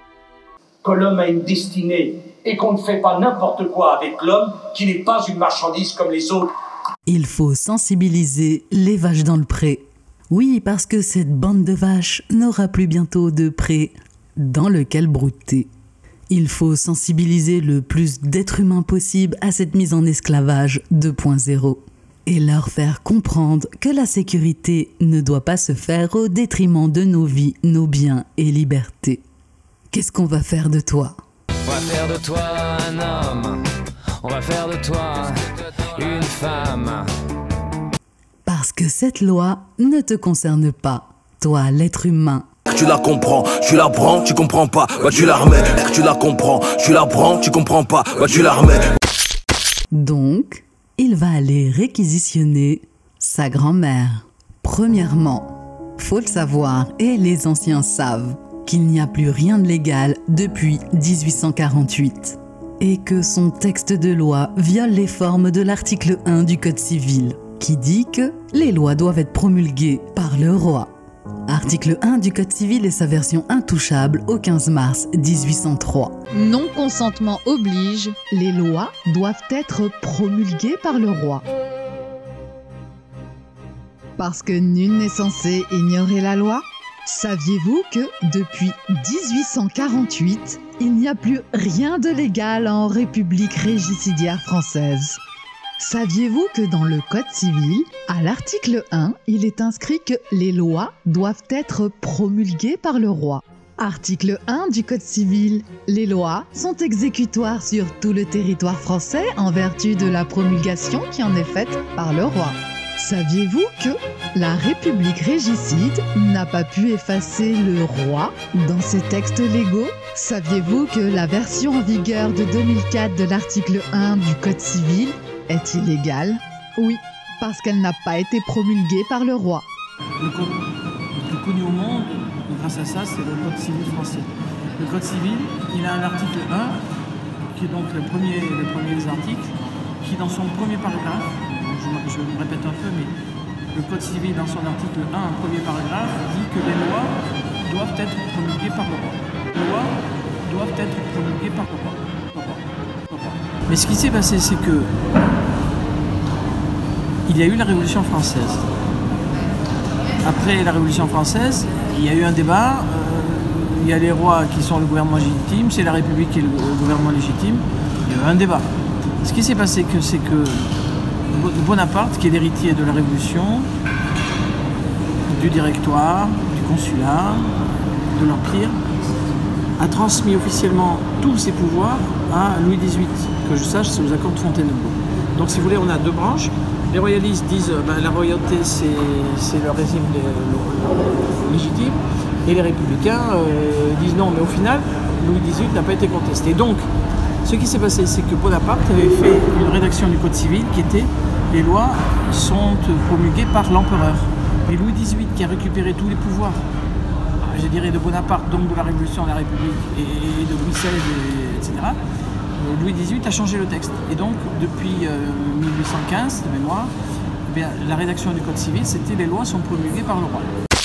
Que l'homme a une destinée et qu'on ne fait pas n'importe quoi avec l'homme qui n'est pas une marchandise comme les autres. Il faut sensibiliser les vaches dans le pré. Oui, parce que cette bande de vaches n'aura plus bientôt de pré dans lequel brouter. Il faut sensibiliser le plus d'êtres humains possible à cette mise en esclavage deux point zéro et leur faire comprendre que la sécurité ne doit pas se faire au détriment de nos vies, nos biens et libertés. Qu'est-ce qu'on va faire de toi? On va faire de toi un homme, on va faire de toi une femme. Parce que cette loi ne te concerne pas, toi l'être humain. Tu la comprends, tu la prends, tu comprends pas, bah tu la remets. Tu la comprends, tu la prends, tu comprends pas, bah tu la remets. Donc, il va aller réquisitionner sa grand-mère. Premièrement, faut le savoir, et les anciens savent, qu'il n'y a plus rien de légal depuis dix-huit cent quarante-huit et que son texte de loi viole les formes de l'article un du Code civil, qui dit que les lois doivent être promulguées par le roi. Article un du Code civil et sa version intouchable au quinze mars dix-huit cent trois. Non-consentement oblige, les lois doivent être promulguées par le roi. Parce que nul n'est censé ignorer la loi. Saviez-vous que depuis dix-huit cent quarante-huit, il n'y a plus rien de légal en République régicidiaire française? Saviez-vous que dans le Code civil, à l'article un, il est inscrit que les lois doivent être promulguées par le roi? Article un du Code civil. Les lois sont exécutoires sur tout le territoire français en vertu de la promulgation qui en est faite par le roi. Saviez-vous que la République régicide n'a pas pu effacer le roi dans ses textes légaux? Saviez-vous que la version en vigueur de deux mille quatre de l'article un du Code civil est illégale? Oui, parce qu'elle n'a pas été promulguée par le roi. Le code le plus connu au monde, grâce à ça, c'est le Code civil français. Le Code civil, il a un article un, qui est donc le premier, le premier des articles, qui dans son premier paragraphe, je, je me répète un peu, mais le Code civil dans son article un, premier paragraphe, dit que les lois doivent être promulguées par le roi. Les lois doivent être promulguées par le roi. Mais ce qui s'est passé, c'est que il y a eu la Révolution française. Après la Révolution française, il y a eu un débat. Euh, il y a les rois qui sont le gouvernement légitime, c'est la République qui est le gouvernement légitime. Il y a eu un débat. Ce qui s'est passé, que, c'est que Bonaparte, qui est l'héritier de la Révolution, du Directoire, du Consulat, de l'Empire, a transmis officiellement tous ses pouvoirs à Louis dix-huit, que je sache, c'est aux accords de Fontainebleau. Donc si vous voulez, on a deux branches. Les royalistes disent que ben, la royauté c'est le régime légitime, et les républicains euh, disent non, mais au final, Louis dix-huit n'a pas été contesté. Donc, ce qui s'est passé, c'est que Bonaparte avait fait une rédaction du Code civil qui était « Les lois sont promulguées par l'empereur ». Et Louis dix-huit, qui a récupéré tous les pouvoirs, je dirais de Bonaparte, donc de la Révolution, de la République, et de Louis seize, et cetera, Louis dix-huit a changé le texte. Et donc, depuis euh, mille huit cent quinze, de mémoire, eh bien, la rédaction du Code civil, c'était « Les lois sont promulguées par le roi ».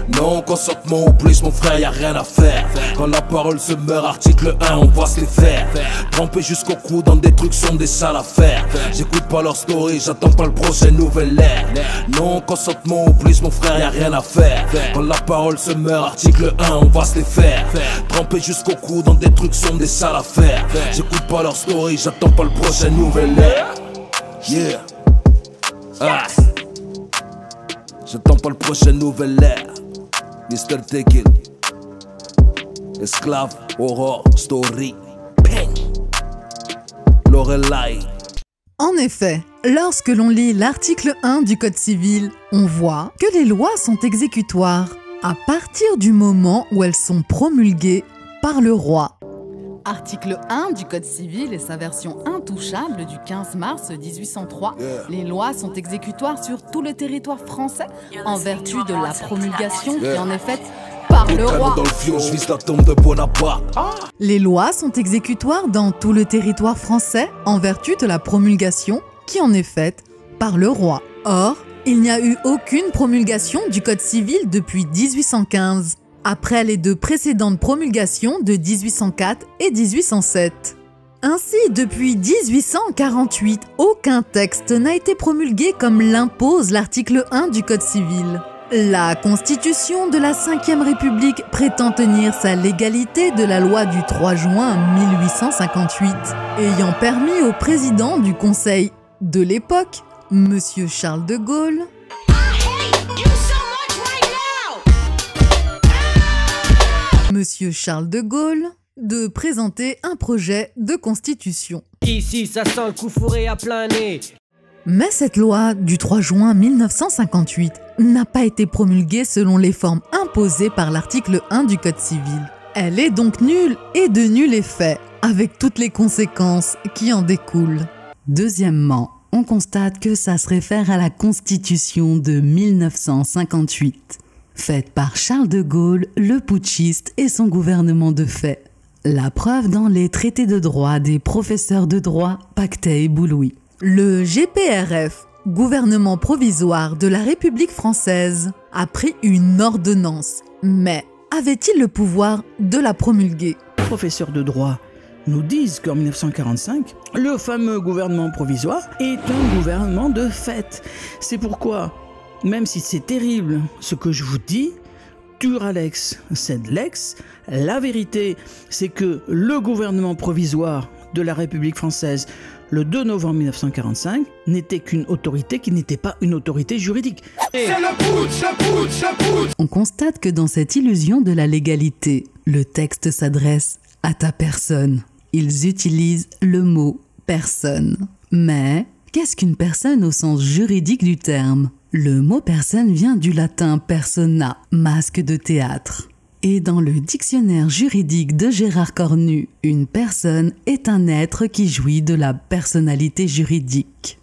Non, consentement oblige mon frère, y'a rien à faire. Quand la parole se meurt, article un, on va se les faire. Trempé jusqu'au cou dans des trucs sont des sales affaires. J'écoute pas leur story, j'attends pas le prochain nouvel air. Non, consentement oblige mon frère, y'a rien à faire. Quand la parole se meurt, article un, on va se les faire. Trempé jusqu'au cou dans des trucs sont des sales affaires. J'écoute pas leur story, j'attends pas le prochain nouvel air. Yeah. Ah. J'attends pas le prochain nouvel air. mister Take It. Esclave, horror, story. Ping. Lorelai. En effet, lorsque l'on lit l'article un du Code civil, on voit que les lois sont exécutoires à partir du moment où elles sont promulguées par le roi. Article un du Code civil et sa version intouchable du quinze mars mille huit cent trois. Yeah. Les lois sont exécutoires sur tout le territoire français en vertu de la promulgation yeah. qui en est faite par le roi. Dans le fion, je vise la tombe de Bonaparte. Ah. Les lois sont exécutoires dans tout le territoire français en vertu de la promulgation qui en est faite par le roi. Or, il n'y a eu aucune promulgation du Code civil depuis mille huit cent quinze. Après les deux précédentes promulgations de mille huit cent quatre et mille huit cent sept. Ainsi, depuis mille huit cent quarante-huit, aucun texte n'a été promulgué comme l'impose l'article un du Code civil. La Constitution de la cinquième République prétend tenir sa légalité de la loi du trois juin mille huit cent cinquante-huit, ayant permis au président du Conseil de l'époque, Monsieur Charles de Gaulle, Monsieur Charles de Gaulle, de présenter un projet de constitution. Ici, ça sent le coup fourré à plein nez. Mais cette loi du trois juin mille neuf cent cinquante-huit n'a pas été promulguée selon les formes imposées par l'article un du Code civil. Elle est donc nulle et de nul effet, avec toutes les conséquences qui en découlent. Deuxièmement, on constate que ça se réfère à la Constitution de mille neuf cent cinquante-huit. Faite par Charles de Gaulle, le putschiste et son gouvernement de fait. La preuve dans les traités de droit des professeurs de droit Pactet et Boulouis. Le G P R F, gouvernement provisoire de la République française, a pris une ordonnance. Mais avait-il le pouvoir de la promulguer? Les professeurs de droit nous disent qu'en mille neuf cent quarante-cinq, le fameux gouvernement provisoire est un gouvernement de fait. C'est pourquoi, même si c'est terrible ce que je vous dis, dura lex sed lex, la vérité c'est que le gouvernement provisoire de la République française le deux novembre mille neuf cent quarante-cinq n'était qu'une autorité qui n'était pas une autorité juridique. C'est le putsch, le putsch, le putsch. On constate que dans cette illusion de la légalité, le texte s'adresse à ta personne. Ils utilisent le mot personne. Mais qu'est-ce qu'une personne au sens juridique du terme? Le mot personne vient du latin persona, masque de théâtre. Et dans le dictionnaire juridique de Gérard Cornu, une personne est un être qui jouit de la personnalité juridique.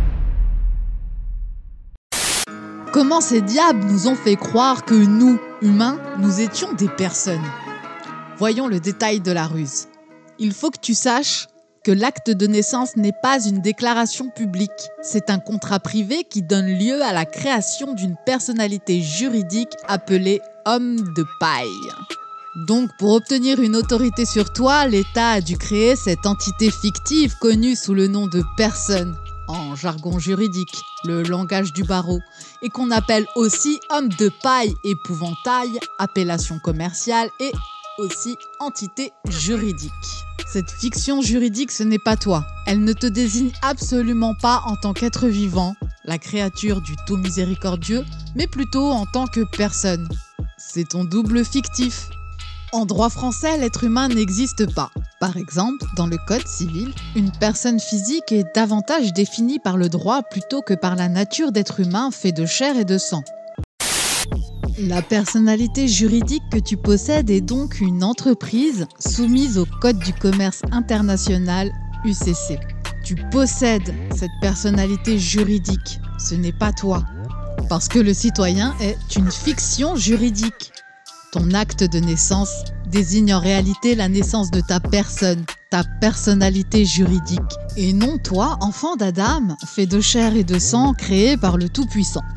Comment ces diables nous ont fait croire que nous, humains, nous étions des personnes? Voyons le détail de la ruse. Il faut que tu saches que l'acte de naissance n'est pas une déclaration publique. C'est un contrat privé qui donne lieu à la création d'une personnalité juridique appelée homme de paille. Donc, pour obtenir une autorité sur toi, l'État a dû créer cette entité fictive connue sous le nom de personne, en jargon juridique, le langage du barreau, et qu'on appelle aussi homme de paille, épouvantail, appellation commerciale et aussi entité juridique. Cette fiction juridique, ce n'est pas toi. Elle ne te désigne absolument pas en tant qu'être vivant, la créature du tout miséricordieux, mais plutôt en tant que personne. C'est ton double fictif. En droit français, l'être humain n'existe pas. Par exemple, dans le Code civil, une personne physique est davantage définie par le droit plutôt que par la nature d'être humain fait de chair et de sang. La personnalité juridique que tu possèdes est donc une entreprise soumise au Code du commerce international U C C. Tu possèdes cette personnalité juridique, ce n'est pas toi. Parce que le citoyen est une fiction juridique. Ton acte de naissance désigne en réalité la naissance de ta personne, ta personnalité juridique. Et non toi, enfant d'Adam, fait de chair et de sang, créé par le Tout-Puissant.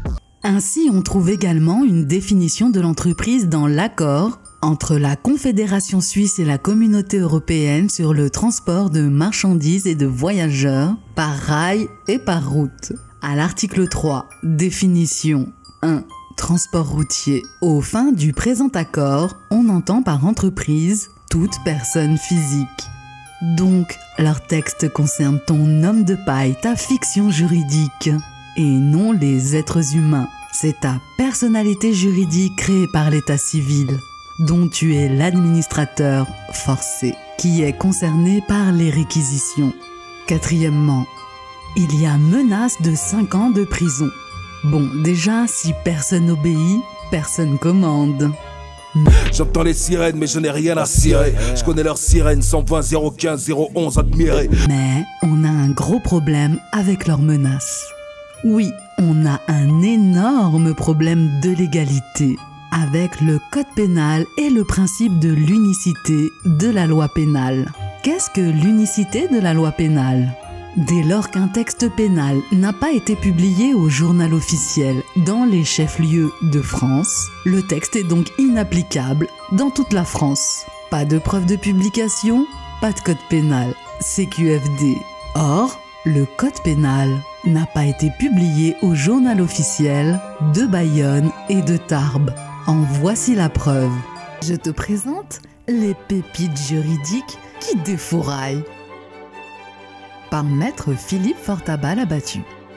Ainsi, on trouve également une définition de l'entreprise dans l'accord entre la Confédération suisse et la Communauté européenne sur le transport de marchandises et de voyageurs par rail et par route. À l'article trois, définition un. Transport routier. Aux fins du présent accord, on entend par entreprise toute personne physique. Donc, leur texte concerne ton homme de paille, ta fiction juridique, et non les êtres humains. C'est ta personnalité juridique créée par l'état civil, dont tu es l'administrateur forcé, qui est concerné par les réquisitions. Quatrièmement, il y a menace de cinq ans de prison. Bon, déjà, si personne obéit, personne commande. J'entends les sirènes mais je n'ai rien à cirer. Je connais leurs sirènes cent vingt zéro quinze zéro onze admiré. Mais on a un gros problème avec leurs menaces. Oui, on a un énorme problème de légalité avec le code pénal et le principe de l'unicité de la loi pénale. Qu'est-ce que l'unicité de la loi pénale ? Dès lors qu'un texte pénal n'a pas été publié au journal officiel dans les chefs-lieux de France, le texte est donc inapplicable dans toute la France. Pas de preuve de publication, pas de code pénal, C Q F D. Or, le code pénal n'a pas été publié au journal officiel de Bayonne et de Tarbes. En voici la preuve. Je te présente les pépites juridiques qui défouraillent. Par maître Philippe Fortabat Labattu.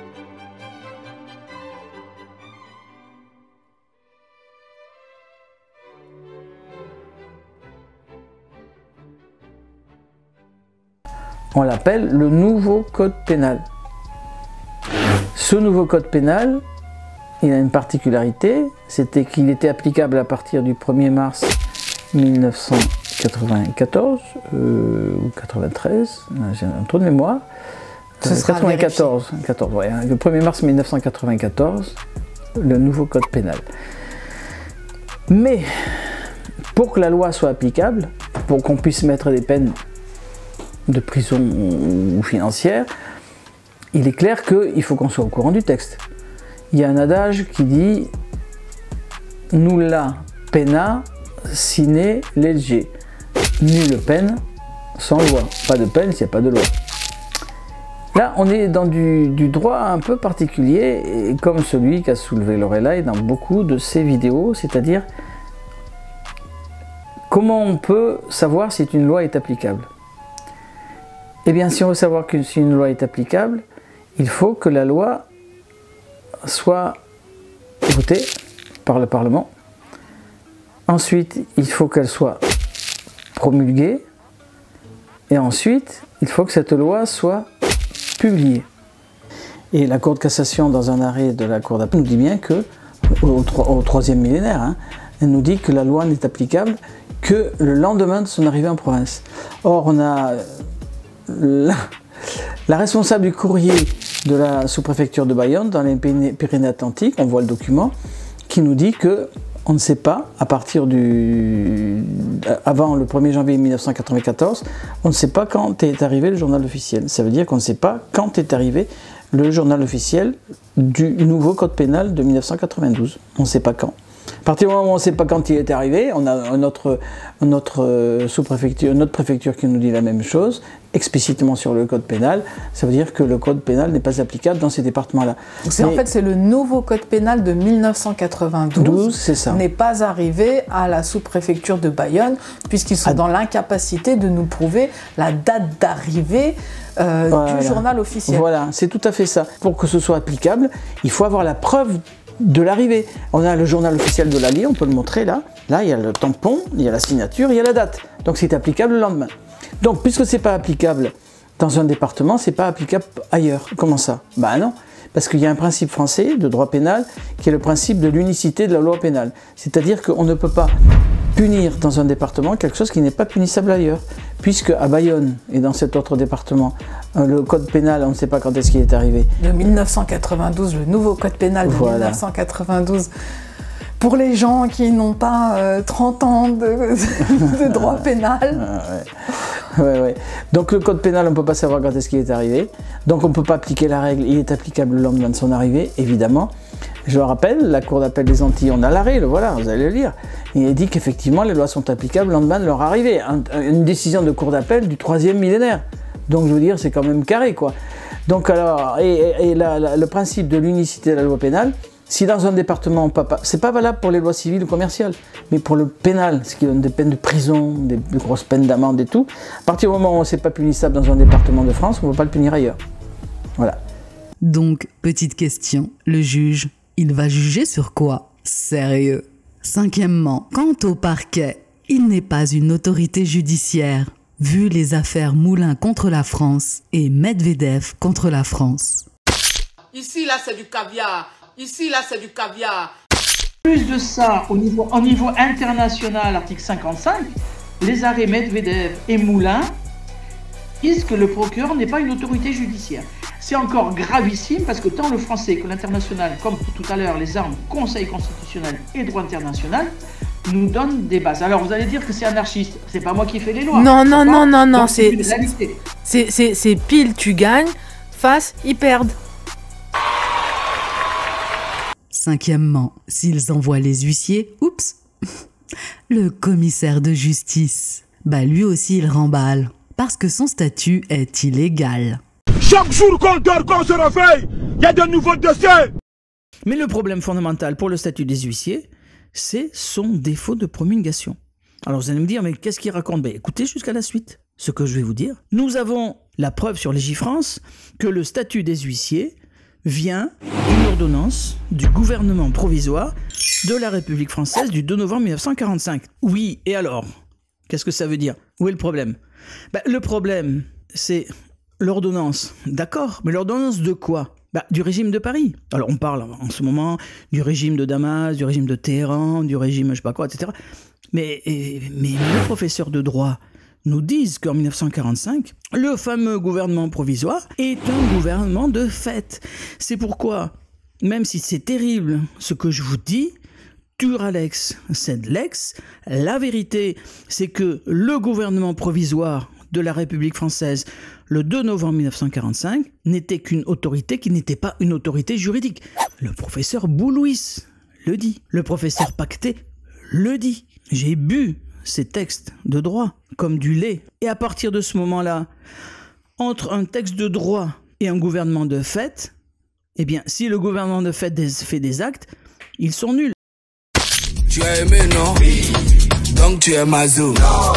On l'appelle le nouveau code pénal. Ce nouveau code pénal, il a une particularité, c'était qu'il était applicable à partir du premier mars mille neuf cent quatre-vingt-quatorze euh, ou quatre-vingt-treize, j'ai un trou de mémoire. Ce sera quatre-vingt-quatorze, quatorze, ouais, hein, le premier mars mille neuf cent quatre-vingt-quatorze, le nouveau code pénal. Mais pour que la loi soit applicable, pour qu'on puisse mettre des peines de prison ou financières, il est clair qu'il faut qu'on soit au courant du texte. Il y a un adage qui dit « Nulla pena sine lege ». Nulle peine sans loi. Pas de peine s'il n'y a pas de loi. Là, on est dans du, du droit un peu particulier, et comme celui qu'a soulevé Lorelai dans beaucoup de ses vidéos, c'est-à-dire comment on peut savoir si une loi est applicable. Eh bien, si on veut savoir que, si une loi est applicable, il faut que la loi soit votée par le Parlement. Ensuite, il faut qu'elle soit promulguée. Et ensuite, il faut que cette loi soit publiée. Et la Cour de cassation, dans un arrêt de la Cour d'appel, nous dit bien que, au, au troisième millénaire, hein, elle nous dit que la loi n'est applicable que le lendemain de son arrivée en province. Or, on a la, la responsable du courrier de la sous-préfecture de Bayonne, dans les Pyrénées-Atlantiques, on voit le document, qui nous dit que on ne sait pas, à partir du... avant le premier janvier mille neuf cent quatre-vingt-quatorze, on ne sait pas quand est arrivé le journal officiel. Ça veut dire qu'on ne sait pas quand est arrivé le journal officiel du nouveau code pénal de mille neuf cent quatre-vingt-douze. On ne sait pas quand. À partir du moment où on ne sait pas quand il est arrivé, on a notre, notre sous-préfecture, notre préfecture qui nous dit la même chose, explicitement sur le code pénal. Ça veut dire que le code pénal n'est pas applicable dans ces départements-là. En fait, c'est le nouveau code pénal de mille neuf cent quatre-vingt-douze qui n'est pas arrivé à la sous-préfecture de Bayonne, puisqu'ils sont ah. dans l'incapacité de nous prouver la date d'arrivée euh, voilà. du journal officiel. Voilà, c'est tout à fait ça. Pour que ce soit applicable, il faut avoir la preuve de l'arrivée. On a le journal officiel de l'Allier, on peut le montrer là. Là, il y a le tampon, il y a la signature, il y a la date. Donc c'est applicable le lendemain. Donc puisque c'est pas applicable dans un département, c'est pas applicable ailleurs. Comment ça? Ben non, parce qu'il y a un principe français de droit pénal qui est le principe de l'unicité de la loi pénale. C'est-à-dire qu'on ne peut pas punir dans un département quelque chose qui n'est pas punissable ailleurs. Puisque à Bayonne et dans cet autre département, le code pénal, on ne sait pas quand est-ce qu'il est arrivé. De mille neuf cent quatre-vingt-douze, le nouveau code pénal de voilà. mille neuf cent quatre-vingt-douze. Pour les gens qui n'ont pas euh, trente ans de, de droit pénal. ouais. Ouais, ouais. Donc le code pénal, on ne peut pas savoir quand est-ce qu'il est arrivé. Donc on ne peut pas appliquer la règle, il est applicable le lendemain de son arrivée, évidemment. Je le rappelle, la Cour d'appel des Antilles, on a l'arrêt, le voilà, vous allez le lire. Il dit qu'effectivement, les lois sont applicables le lendemain de leur arrivée. Un, une décision de Cour d'appel du troisième millénaire. Donc, je veux dire, c'est quand même carré, quoi. Donc, alors, et, et la, la, le principe de l'unicité de la loi pénale, si dans un département, c'est pas valable pour les lois civiles ou commerciales, mais pour le pénal, ce qui donne des peines de prison, des, des grosses peines d'amende et tout, à partir du moment où c'est pas punissable dans un département de France, on ne va pas le punir ailleurs. Voilà. Donc, petite question, le juge, il va juger sur quoi? Sérieux. Cinquièmement, quant au parquet, il n'est pas une autorité judiciaire, vu les affaires Moulin contre la France et Medvedev contre la France. Ici, là, c'est du caviar. Ici, là, c'est du caviar. Plus de ça, au niveau, au niveau international, article cinquante-cinq, les arrêts Medvedev et Moulin disent que le procureur n'est pas une autorité judiciaire. C'est encore gravissime parce que tant le français que l'international, comme tout à l'heure les armes, Conseil constitutionnel et droit international, nous donnent des bases. Alors vous allez dire que c'est anarchiste, c'est pas moi qui fais les lois. Non, non, non, non, non, c'est c'est c'est pile tu gagnes, face ils perdent. Cinquièmement, s'ils envoient les huissiers, oups, le commissaire de justice, bah lui aussi il remballe, parce que son statut est illégal. Chaque jour qu'on dort, qu'on se réveille, il y a de nouveaux dossiers. Mais le problème fondamental pour le statut des huissiers, c'est son défaut de promulgation. Alors vous allez me dire, mais qu'est-ce qu'il raconte? Ben, écoutez jusqu'à la suite ce que je vais vous dire. Nous avons la preuve sur Légifrance que le statut des huissiers vient d'une ordonnance du gouvernement provisoire de la République française du deux novembre mille neuf cent quarante-cinq. Oui, et alors? Qu'est-ce que ça veut dire? Où est le problème? Ben, le problème, c'est l'ordonnance. D'accord, mais l'ordonnance de quoi? Bah, du régime de Paris. Alors on parle en ce moment du régime de Damas, du régime de Téhéran, du régime je sais pas quoi, et cetera. Mais, et, mais les professeurs de droit nous disent qu'en mille neuf cent quarante-cinq, le fameux gouvernement provisoire est un gouvernement de fait. C'est pourquoi, même si c'est terrible ce que je vous dis, Duralex sed lex, la vérité c'est que le gouvernement provisoire de la République française le deux novembre mille neuf cent quarante-cinq n'était qu'une autorité qui n'était pas une autorité juridique. Le professeur Boulouis le dit. Le professeur Pacté le dit. J'ai bu ces textes de droit comme du lait. Et à partir de ce moment-là, entre un texte de droit et un gouvernement de fait, eh bien, si le gouvernement de fait des, fait des actes, ils sont nuls. Tu as aimé, non? Donc tu es mazo.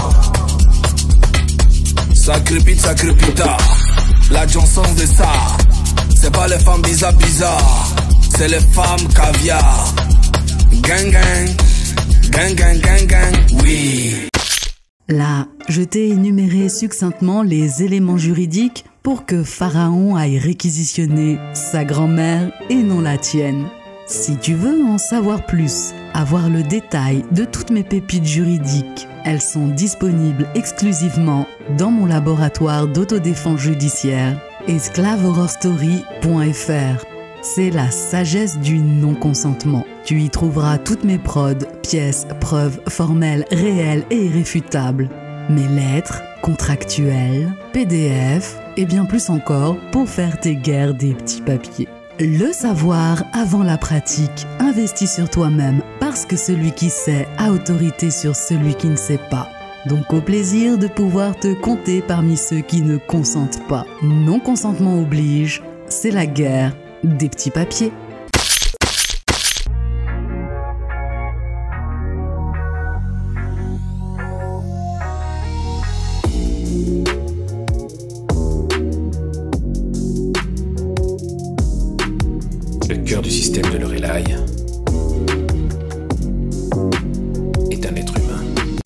Ça crépite, ça crépita. La Johnson de ça. C'est pas les femmes bizarres bizarres. C'est les femmes caviar. Gang gang. Gang gang gang gang. Oui. Là, je t'ai énuméré succinctement les éléments juridiques pour que Pharaon aille réquisitionner sa grand-mère et non la tienne. Si tu veux en savoir plus, avoir le détail de toutes mes pépites juridiques, elles sont disponibles exclusivement dans mon laboratoire d'autodéfense judiciaire, esclave horror story point f r. C'est la sagesse du non-consentement. Tu y trouveras toutes mes prods, pièces, preuves formelles, réelles et irréfutables. Mes lettres, contractuelles, P D F et bien plus encore pour faire tes guerres des petits papiers. Le savoir avant la pratique, investis sur toi-même parce que celui qui sait a autorité sur celui qui ne sait pas. Donc au plaisir de pouvoir te compter parmi ceux qui ne consentent pas. Non-consentement oblige, c'est la guerre des petits papiers. Le cœur du système de Lorelai est un être humain.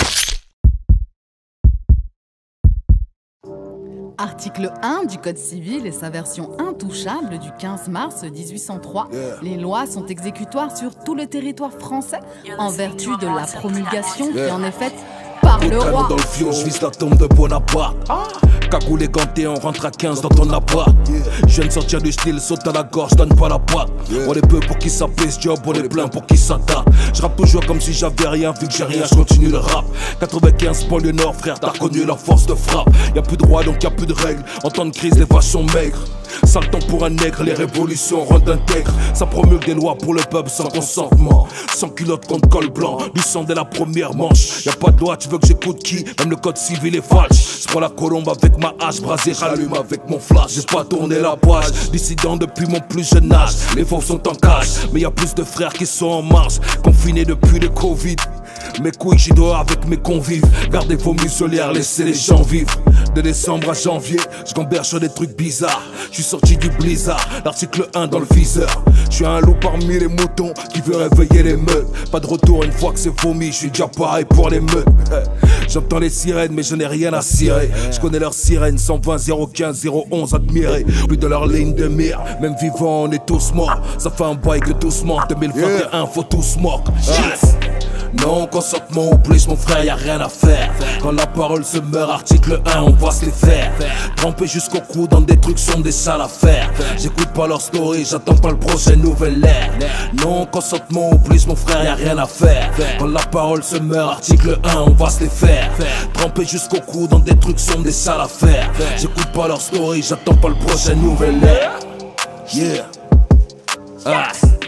Article un du Code civil et sa version intouchable du quinze mars mille huit cent trois. Yeah. Les lois sont exécutoires sur tout le territoire français en vertu de la promulgation yeah. qui en est faite par par le roi. Dans le fion, je vise la tombe de Bonaparte. Cagoule et ganté, on rentre à quinze dans ton appart. Je viens de sortir du style, saute à la gorge, donne pas la patte. On est peu pour qui ça fait ce job, on est plein pour qui ça tape. Je rappe toujours comme si j'avais rien, vu que j'ai rien, je continue le rap. quatre-vingt-quinze, banlieue nord, frère, t'as reconnu la force de frappe. Y'a plus de droit donc y'a plus de règles. En temps de crise, les vaches sont maigres. Sale temps pour un nègre, les révolutions rendent intègres. Ça promulgue des lois pour le peuple sans consentement. Sans culotte contre col blanc, du sang dès la première manche. Y'a pas de loi, tu veux que j'écoute qui? Même le code civil est falche. J'prends la colombe avec ma hache, brasé, rallume avec mon flash. J'ai pas tourné la page, dissident depuis mon plus jeune âge. Les faux sont en cage, mais y'a plus de frères qui sont en marche. Confinés depuis le Covid. Mes couilles, j'y dehors avec mes convives. Gardez vos muselières, laissez les gens vivre. De décembre à janvier, je gamberge sur des trucs bizarres. Je suis sorti du blizzard, l'article un dans le viseur. Je suis un loup parmi les moutons qui veut réveiller les meutes. Pas de retour une fois que c'est vomi, je suis déjà pareil pour les meutes. J'entends les sirènes mais je n'ai rien à cirer. Je connais leurs sirènes, cent vingt, zéro quinze, zéro onze admirés. Plus de leur ligne de mire, même vivant on est tous morts. Ça fait un bail que tous manquent, deux mille vingt et un faut tous morts. Yes. Non, consentement oblige mon frère, y'a rien à faire. Quand la parole se meurt, article un, on va se les faire. Trempé jusqu'au cou dans des trucs sont des sales affaires. J'écoute pas leur story, j'attends pas le prochain nouvel air. Non, consentement oblige mon frère, y'a rien à faire. Quand la parole se meurt, article un, on va se les faire. Trempé jusqu'au cou dans des trucs sont des sales affaires. J'écoute pas leur story, j'attends pas le prochain nouvel air. Yeah. Ah.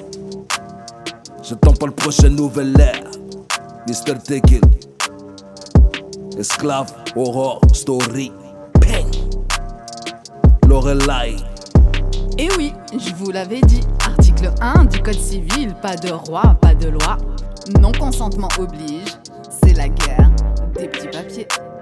J'attends pas le prochain nouvel air. mister Take It, Esclave, Horror, Story, Peng, Lorelai. Et oui, je vous l'avais dit, article un du code civil, pas de roi, pas de loi, non consentement oblige, c'est la guerre des petits papiers.